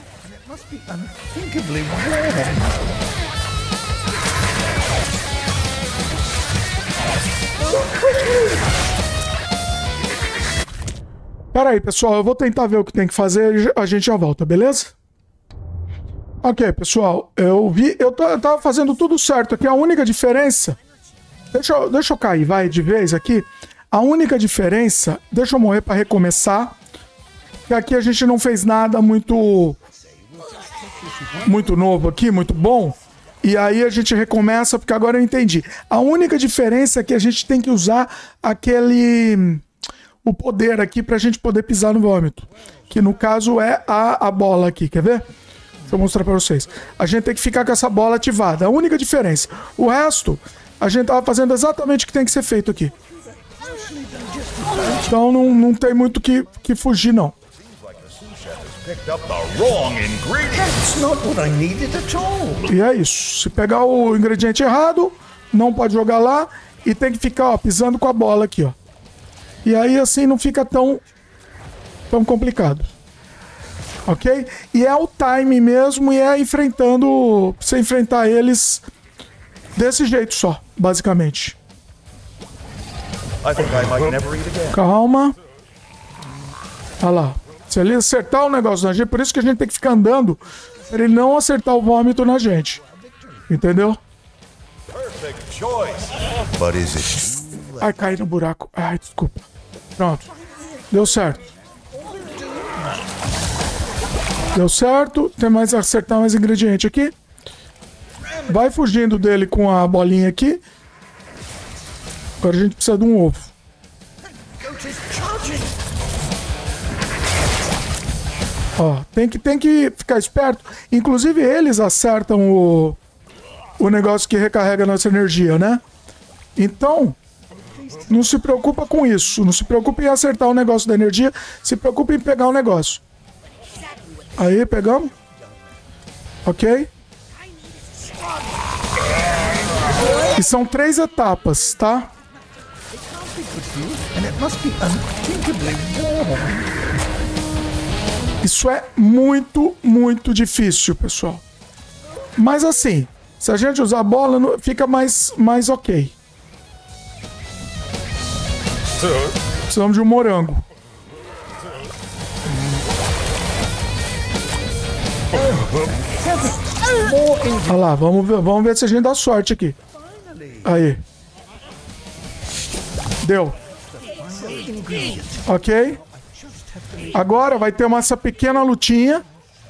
Pera aí, pessoal. Eu vou tentar ver o que tem que fazer e a gente já volta, beleza? Ok, pessoal. Eu vi... Eu, eu tava fazendo tudo certo aqui. A única diferença... Deixa eu, deixa eu cair, vai, de vez aqui. A única diferença... Deixa eu morrer pra recomeçar. Que aqui a gente não fez nada muito... Muito novo aqui, muito bom. E aí a gente recomeça, porque agora eu entendi. A única diferença é que a gente tem que usar aquele... O poder aqui pra gente poder pisar no vômito. Que no caso é a, a bola aqui, quer ver? Deixa eu mostrar pra vocês. A gente tem que ficar com essa bola ativada. A única diferença. O resto... A gente tava fazendo exatamente o que tem que ser feito aqui. Então não, não tem muito que, que fugir, não. E é isso. Se pegar o ingrediente errado, não pode jogar lá e tem que ficar, ó, pisando com a bola aqui, ó. E aí assim não fica tão, tão complicado. Ok? E é o time mesmo e é enfrentando... Você enfrentar eles... Desse jeito só, basicamente. Calma. Olha lá. Se ele acertar o negócio na gente, por isso que a gente tem que ficar andando pra ele não acertar o vômito na gente. Entendeu? Ai, caí no buraco. Ai, desculpa. Pronto. Deu certo. Deu certo. Tem mais acertar mais ingrediente aqui. Vai fugindo dele com a bolinha aqui. Agora a gente precisa de um ovo. Ó, tem que, tem que ficar esperto. Inclusive eles acertam o, o negócio que recarrega a nossa energia, né? Então, não se preocupa com isso. Não se preocupe em acertar o negócio da energia. Se preocupe em pegar o negócio. Aí, pegamos. Ok? E são três etapas, tá? Isso é muito, muito difícil, pessoal. Mas assim, se a gente usar a bola, fica mais, mais ok. Precisamos de um morango. Olha lá, vamos ver, vamos ver se a gente dá sorte aqui. Aí. Deu. Ok. Agora vai ter uma, essa pequena lutinha.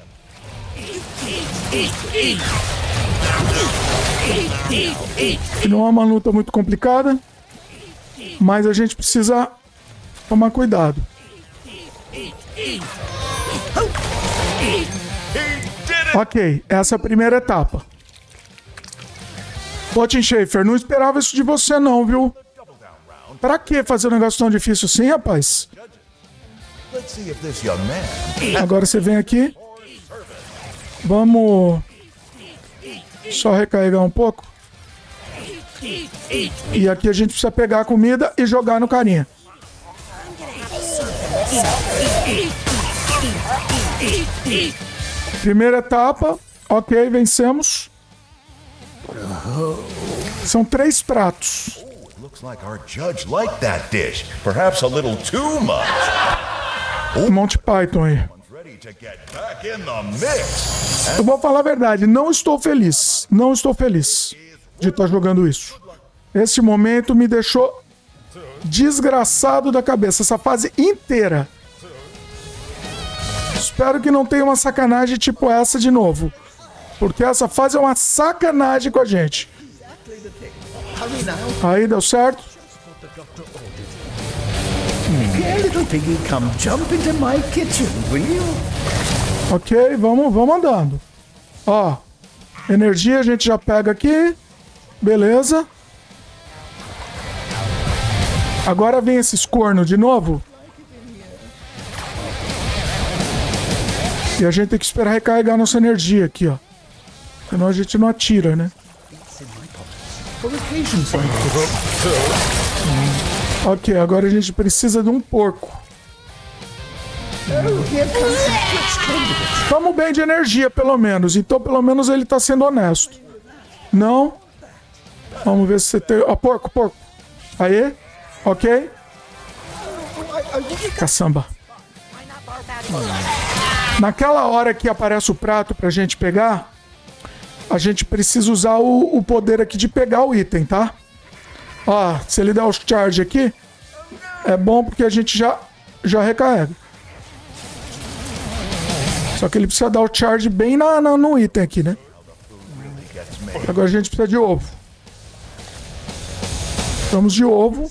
Que não é uma luta muito complicada. Mas a gente precisa tomar cuidado. Ok, essa é a primeira etapa. Pô, Tim Schafer, não esperava isso de você não, viu? Pra que fazer um negócio tão difícil assim, rapaz? Agora você vem aqui. Vamos só recarregar um pouco. E aqui a gente precisa pegar a comida e jogar no carinha. Primeira etapa. Ok, vencemos. São três pratos. Looks like our judge liked that dish. Perhaps a little too much. Monty Python aí. Eu vou falar a verdade, não estou feliz. Não estou feliz de estar jogando isso. Esse momento me deixou desgraçado da cabeça. Essa fase inteira. Espero que não tenha uma sacanagem tipo essa de novo. Porque essa fase é uma sacanagem com a gente. Aí, deu certo? Ok, vamos, vamos andando. Ó, energia a gente já pega aqui. Beleza. Agora vem esses cornos de novo. E a gente tem que esperar recarregar nossa energia aqui, ó. Senão a gente não atira, né? Ok, agora a gente precisa de um porco. Estamos bem de energia, pelo menos. Então, pelo menos, ele tá sendo honesto. Não? Vamos ver se você tem... Ó, porco, porco. Aí. Ok. Caçamba. Naquela hora que aparece o prato pra gente pegar, a gente precisa usar o, o poder aqui de pegar o item, tá? Ó, se ele der os charge aqui, é bom porque a gente já, já recarrega. Só que ele precisa dar o charge bem na, na, no item aqui, né? Agora a gente precisa de ovo. Estamos de ovo.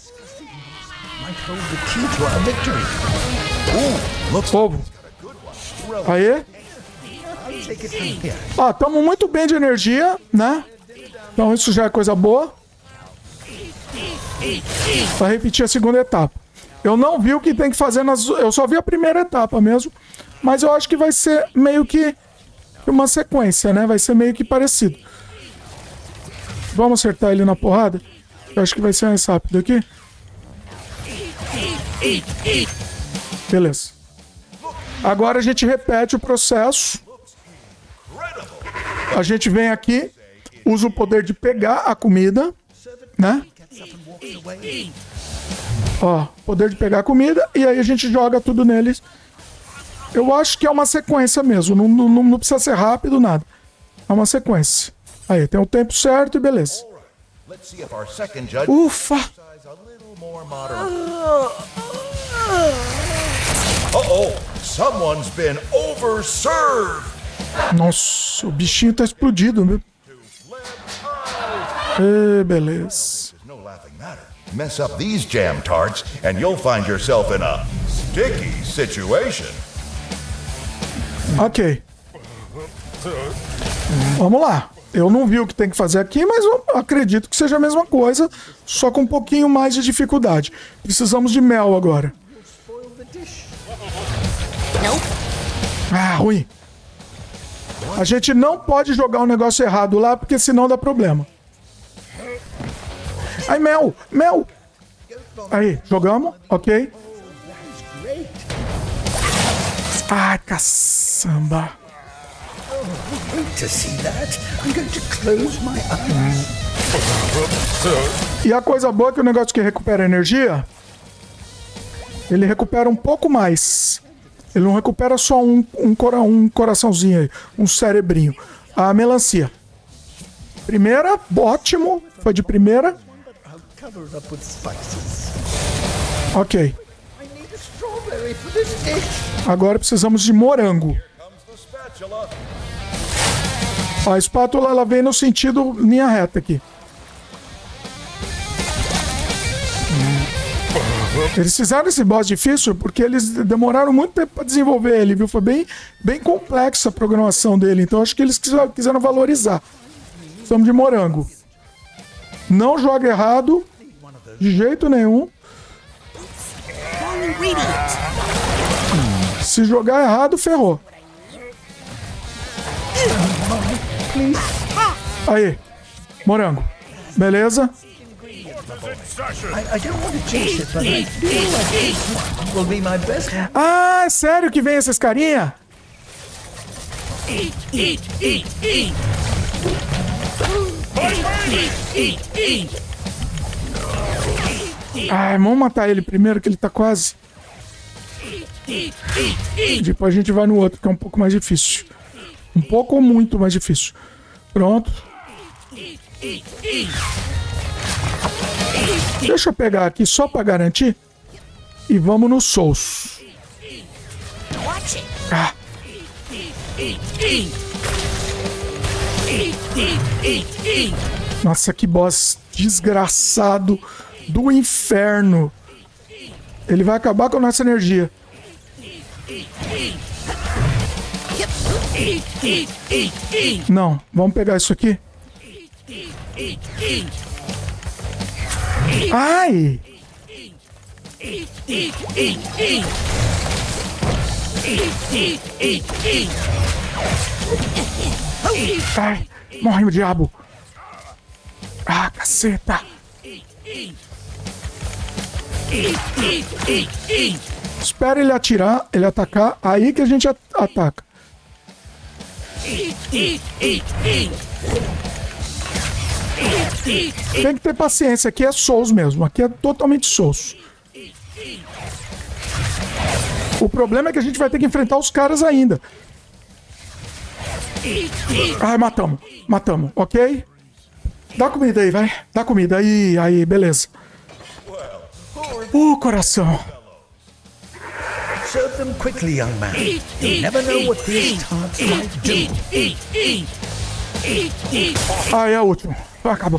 Ovo. Aí. Ó, estamos muito bem de energia, né? Então isso já é coisa boa. Pra repetir a segunda etapa. Eu não vi o que tem que fazer nas... Eu só vi a primeira etapa mesmo. Mas eu acho que vai ser meio que uma sequência, né? Vai ser meio que parecido. Vamos acertar ele na porrada? Eu acho que vai ser mais rápido aqui. Beleza. Agora a gente repete o processo. A gente vem aqui, usa o poder de pegar a comida, né? Ó, poder de pegar a comida e aí a gente joga tudo neles. Eu acho que é uma sequência mesmo, não, não, não precisa ser rápido, nada. É uma sequência. Aí, tem o tempo certo e beleza. Ufa! Uh-oh, someone's been overserved. Nossa, o bichinho tá explodido, né? E beleza. Mess up these jam tarts and you'll find yourself in a sticky situation. Ok. Vamos lá. Eu não vi o que tem que fazer aqui, mas eu acredito que seja a mesma coisa, só com um pouquinho mais de dificuldade. Precisamos de mel agora. Ah, ruim. A gente não pode jogar o um negócio errado lá, porque senão dá problema. Ai, mel! Mel! Aí, jogamos, ok. Ai, caçamba. E a coisa boa é que o negócio que recupera energia, ele recupera um pouco mais. Ele não recupera só um, um, cora um coraçãozinho aí, um cerebrinho. A melancia. Primeira, ótimo. Foi de primeira. Ok. Agora precisamos de morango. A espátula ela vem no sentido linha reta aqui. Eles fizeram esse boss difícil porque eles demoraram muito tempo para desenvolver ele, viu? Foi bem, bem complexa a programação dele. Então acho que eles quiseram valorizar. Precisamos de morango. Não joga errado. De jeito nenhum. Se jogar errado, ferrou. Aí, morango. Beleza? Ah, é sério que vem essas carinha? Ai, vamos matar ele primeiro que ele tá quase. Depois a gente vai no outro que é um pouco mais difícil. Um pouco ou muito mais difícil. Pronto. Deixa eu pegar aqui só pra garantir. E vamos no Souls. Ah. Nossa, que boss desgraçado do inferno. Ele vai acabar com a nossa energia. Não, vamos pegar isso aqui. Ai! Ai, morre o diabo. Ah, caceta. Espera ele atirar, ele atacar, aí que a gente at ataca. Tem que ter paciência, aqui é Souls mesmo, aqui é totalmente Souls. O problema é que a gente vai ter que enfrentar os caras ainda. Ai, matamos, matamos, ok? Dá comida aí, vai, dá comida aí, aí, beleza. Uh, coração. Serve them quickly, young man. You never know what these tarts might do. Ah, é o último. Acabou.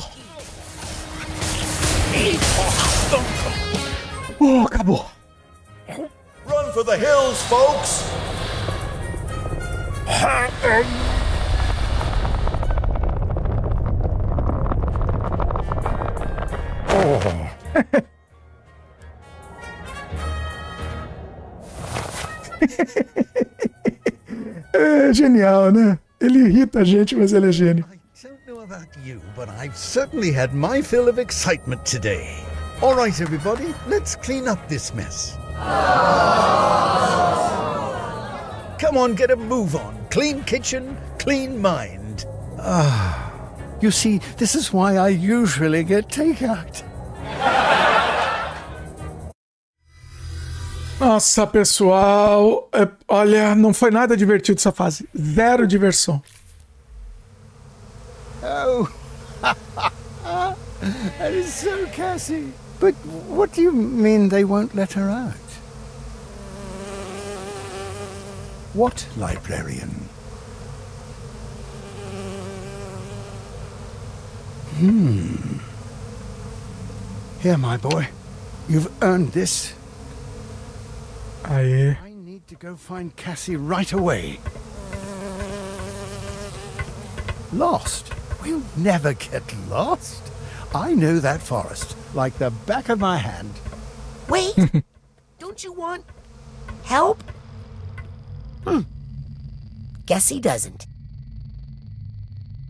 Uh, acabou. Run for the hills, folks. Oh. É genial, né? Ele irrita a gente, mas ele é gênio. I don't know about you, but I've certainly had my fill of excitement today. All right, everybody, let's clean up this mess. Come on, get a move on. Clean kitchen, clean mind. Ah, you see, this is why I usually get takeout. Nossa, pessoal, é, olha, não foi nada divertido essa fase. Zero diversão. Oh, that is so Cassie. But what do you mean they won't let her out? What librarian? Hmm. Here, my boy. You've earned this. Aê. I need to go find Cassie right away. Lost? We'll never get lost. I know that forest like the back of my hand. Wait! Don't you want help? Hmm. Guess he doesn't.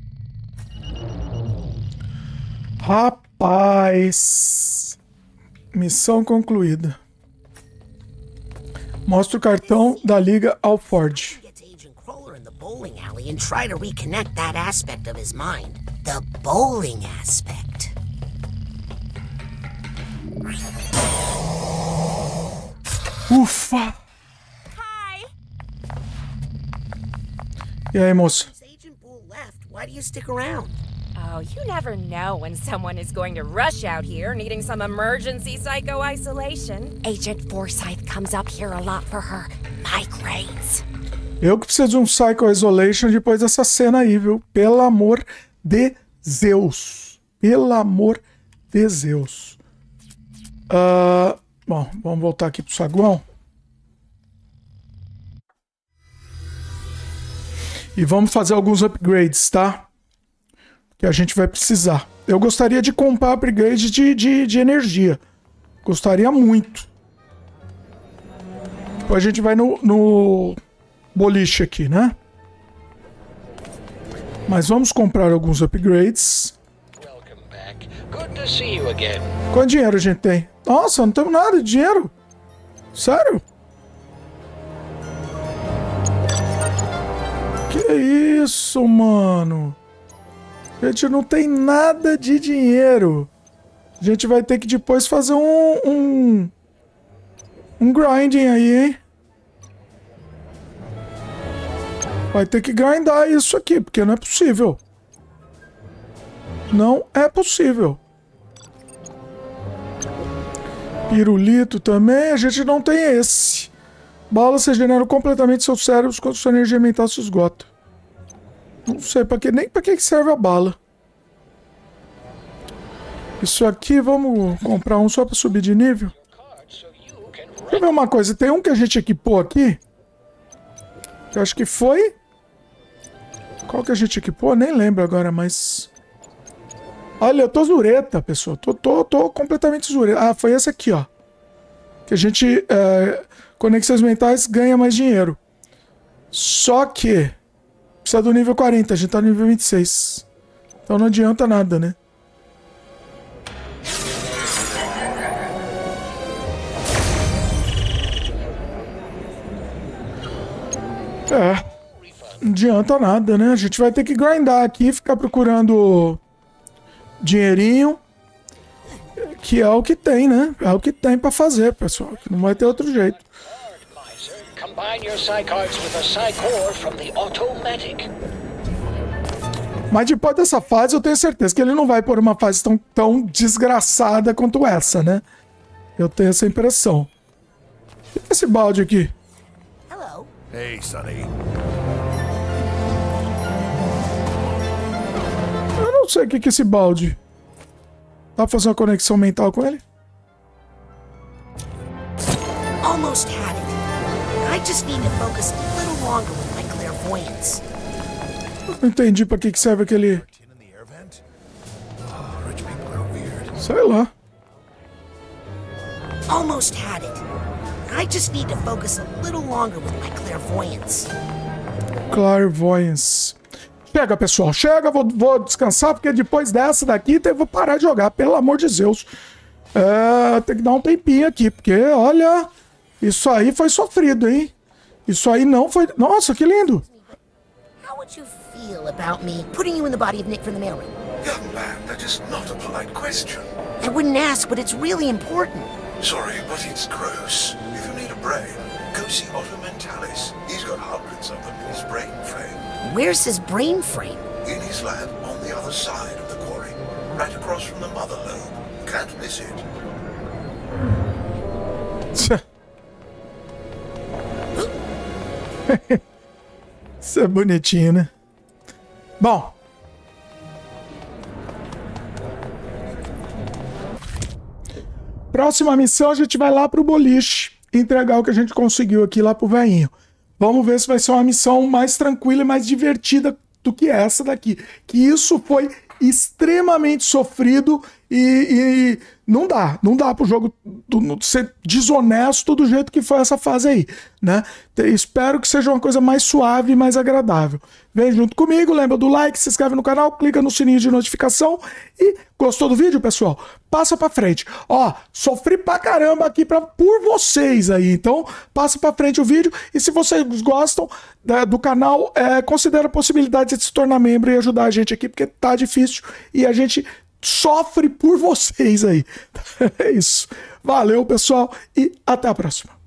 Rapaz. Missão concluída. Mostra o cartão da liga ao Ford. Bowling alley and try to reconnect that aspect of his mind. The bowling aspect. Ufa! Hi. E aí, moça? Agent Bull left. Why do you stick around? Oh, you never know when someone is going to rush out here needing some emergency psycho-isolation. Agent Forsyth comes up here a lot for her migraines. Eu que preciso de um Psycho Isolation depois dessa cena aí, viu? Pelo amor de Zeus. Pelo amor de Zeus. Uh, bom, vamos voltar aqui pro saguão. E vamos fazer alguns upgrades, tá? Que a gente vai precisar. Eu gostaria de comprar upgrade de, de, de energia. Gostaria muito. Depois a gente vai no... no... boliche aqui, né? Mas vamos comprar alguns upgrades. Quanto dinheiro a gente tem? Nossa, não temos nada de dinheiro. Sério? Que isso, mano? A gente não tem nada de dinheiro. A gente vai ter que depois fazer um... Um, um grinding aí, hein? Vai ter que grindar isso aqui, porque não é possível. Não é possível. Pirulito também, a gente não tem esse. Balas regeneram completamente seus cérebros quando sua energia mental se esgota. Não sei pra que, nem pra que serve a bala. Isso aqui, vamos comprar um só pra subir de nível. Deixa eu ver uma coisa, tem um que a gente equipou aqui. Eu acho que foi... Qual que a gente equipou? Nem lembro agora, mas... Olha, eu tô zureta, pessoal. Tô, tô, tô completamente zureta. Ah, foi esse aqui, ó. Que a gente... É, conexões mentais ganha mais dinheiro. Só que... Precisa do nível quarenta. A gente tá no nível vinte e seis. Então não adianta nada, né? É... Não adianta nada, né? A gente vai ter que grindar aqui, ficar procurando dinheirinho, que é o que tem, né? É o que tem pra fazer, pessoal. Que não vai ter outro jeito. Mas depois dessa fase, eu tenho certeza que ele não vai por uma fase tão, tão desgraçada quanto essa, né? Eu tenho essa impressão. O que é esse balde aqui? Hello. Hey, Sonny. Eu não sei o que é esse balde. Dá pra fazer uma conexão mental com ele? Almost had it. I just need to focus a little longer with my clairvoyance. Não entendi pra que que serve aquele... Sei lá. Almost had it. I just need to focus a little longer with my clairvoyance. Clairvoyance. Chega, pessoal, chega, vou, vou descansar, porque depois dessa daqui eu vou parar de jogar, pelo amor de Zeus. É, tem que dar um tempinho aqui, porque, olha, isso aí foi sofrido, hein? Isso aí não foi... Nossa, que lindo! How would you feel about me putting you in the body of Nick from the mailroom? Young man, that is not a polite question. I wouldn't ask, but it's really important. Sorry, but it's gross. If you need a brain, go see Otto Mentalis. He's got hundreds of them in his brain frame. Where's his brain frame? In his lab, on the other side of the quarry. Right across from the mother lobe. Can't miss it. Isso é bonitinho, né? Bom. Próxima missão, a gente vai lá pro boliche entregar o que a gente conseguiu aqui lá pro velhinho. Vamos ver se vai ser uma missão mais tranquila e mais divertida do que essa daqui. Que isso foi extremamente sofrido e, e não dá, não dá pro jogo do, no, ser desonesto do jeito que foi essa fase aí, né? Espero que seja uma coisa mais suave e mais agradável. Vem junto comigo, lembra do like, se inscreve no canal, clica no sininho de notificação e gostou do vídeo, pessoal? Passa pra frente. Ó, sofri pra caramba aqui pra, por vocês aí, então passa pra frente o vídeo e se vocês gostam né, do canal, é, considera a possibilidade de se tornar membro e ajudar a gente aqui, porque tá difícil e a gente sofre por vocês aí. É isso. Valeu, pessoal, e até a próxima.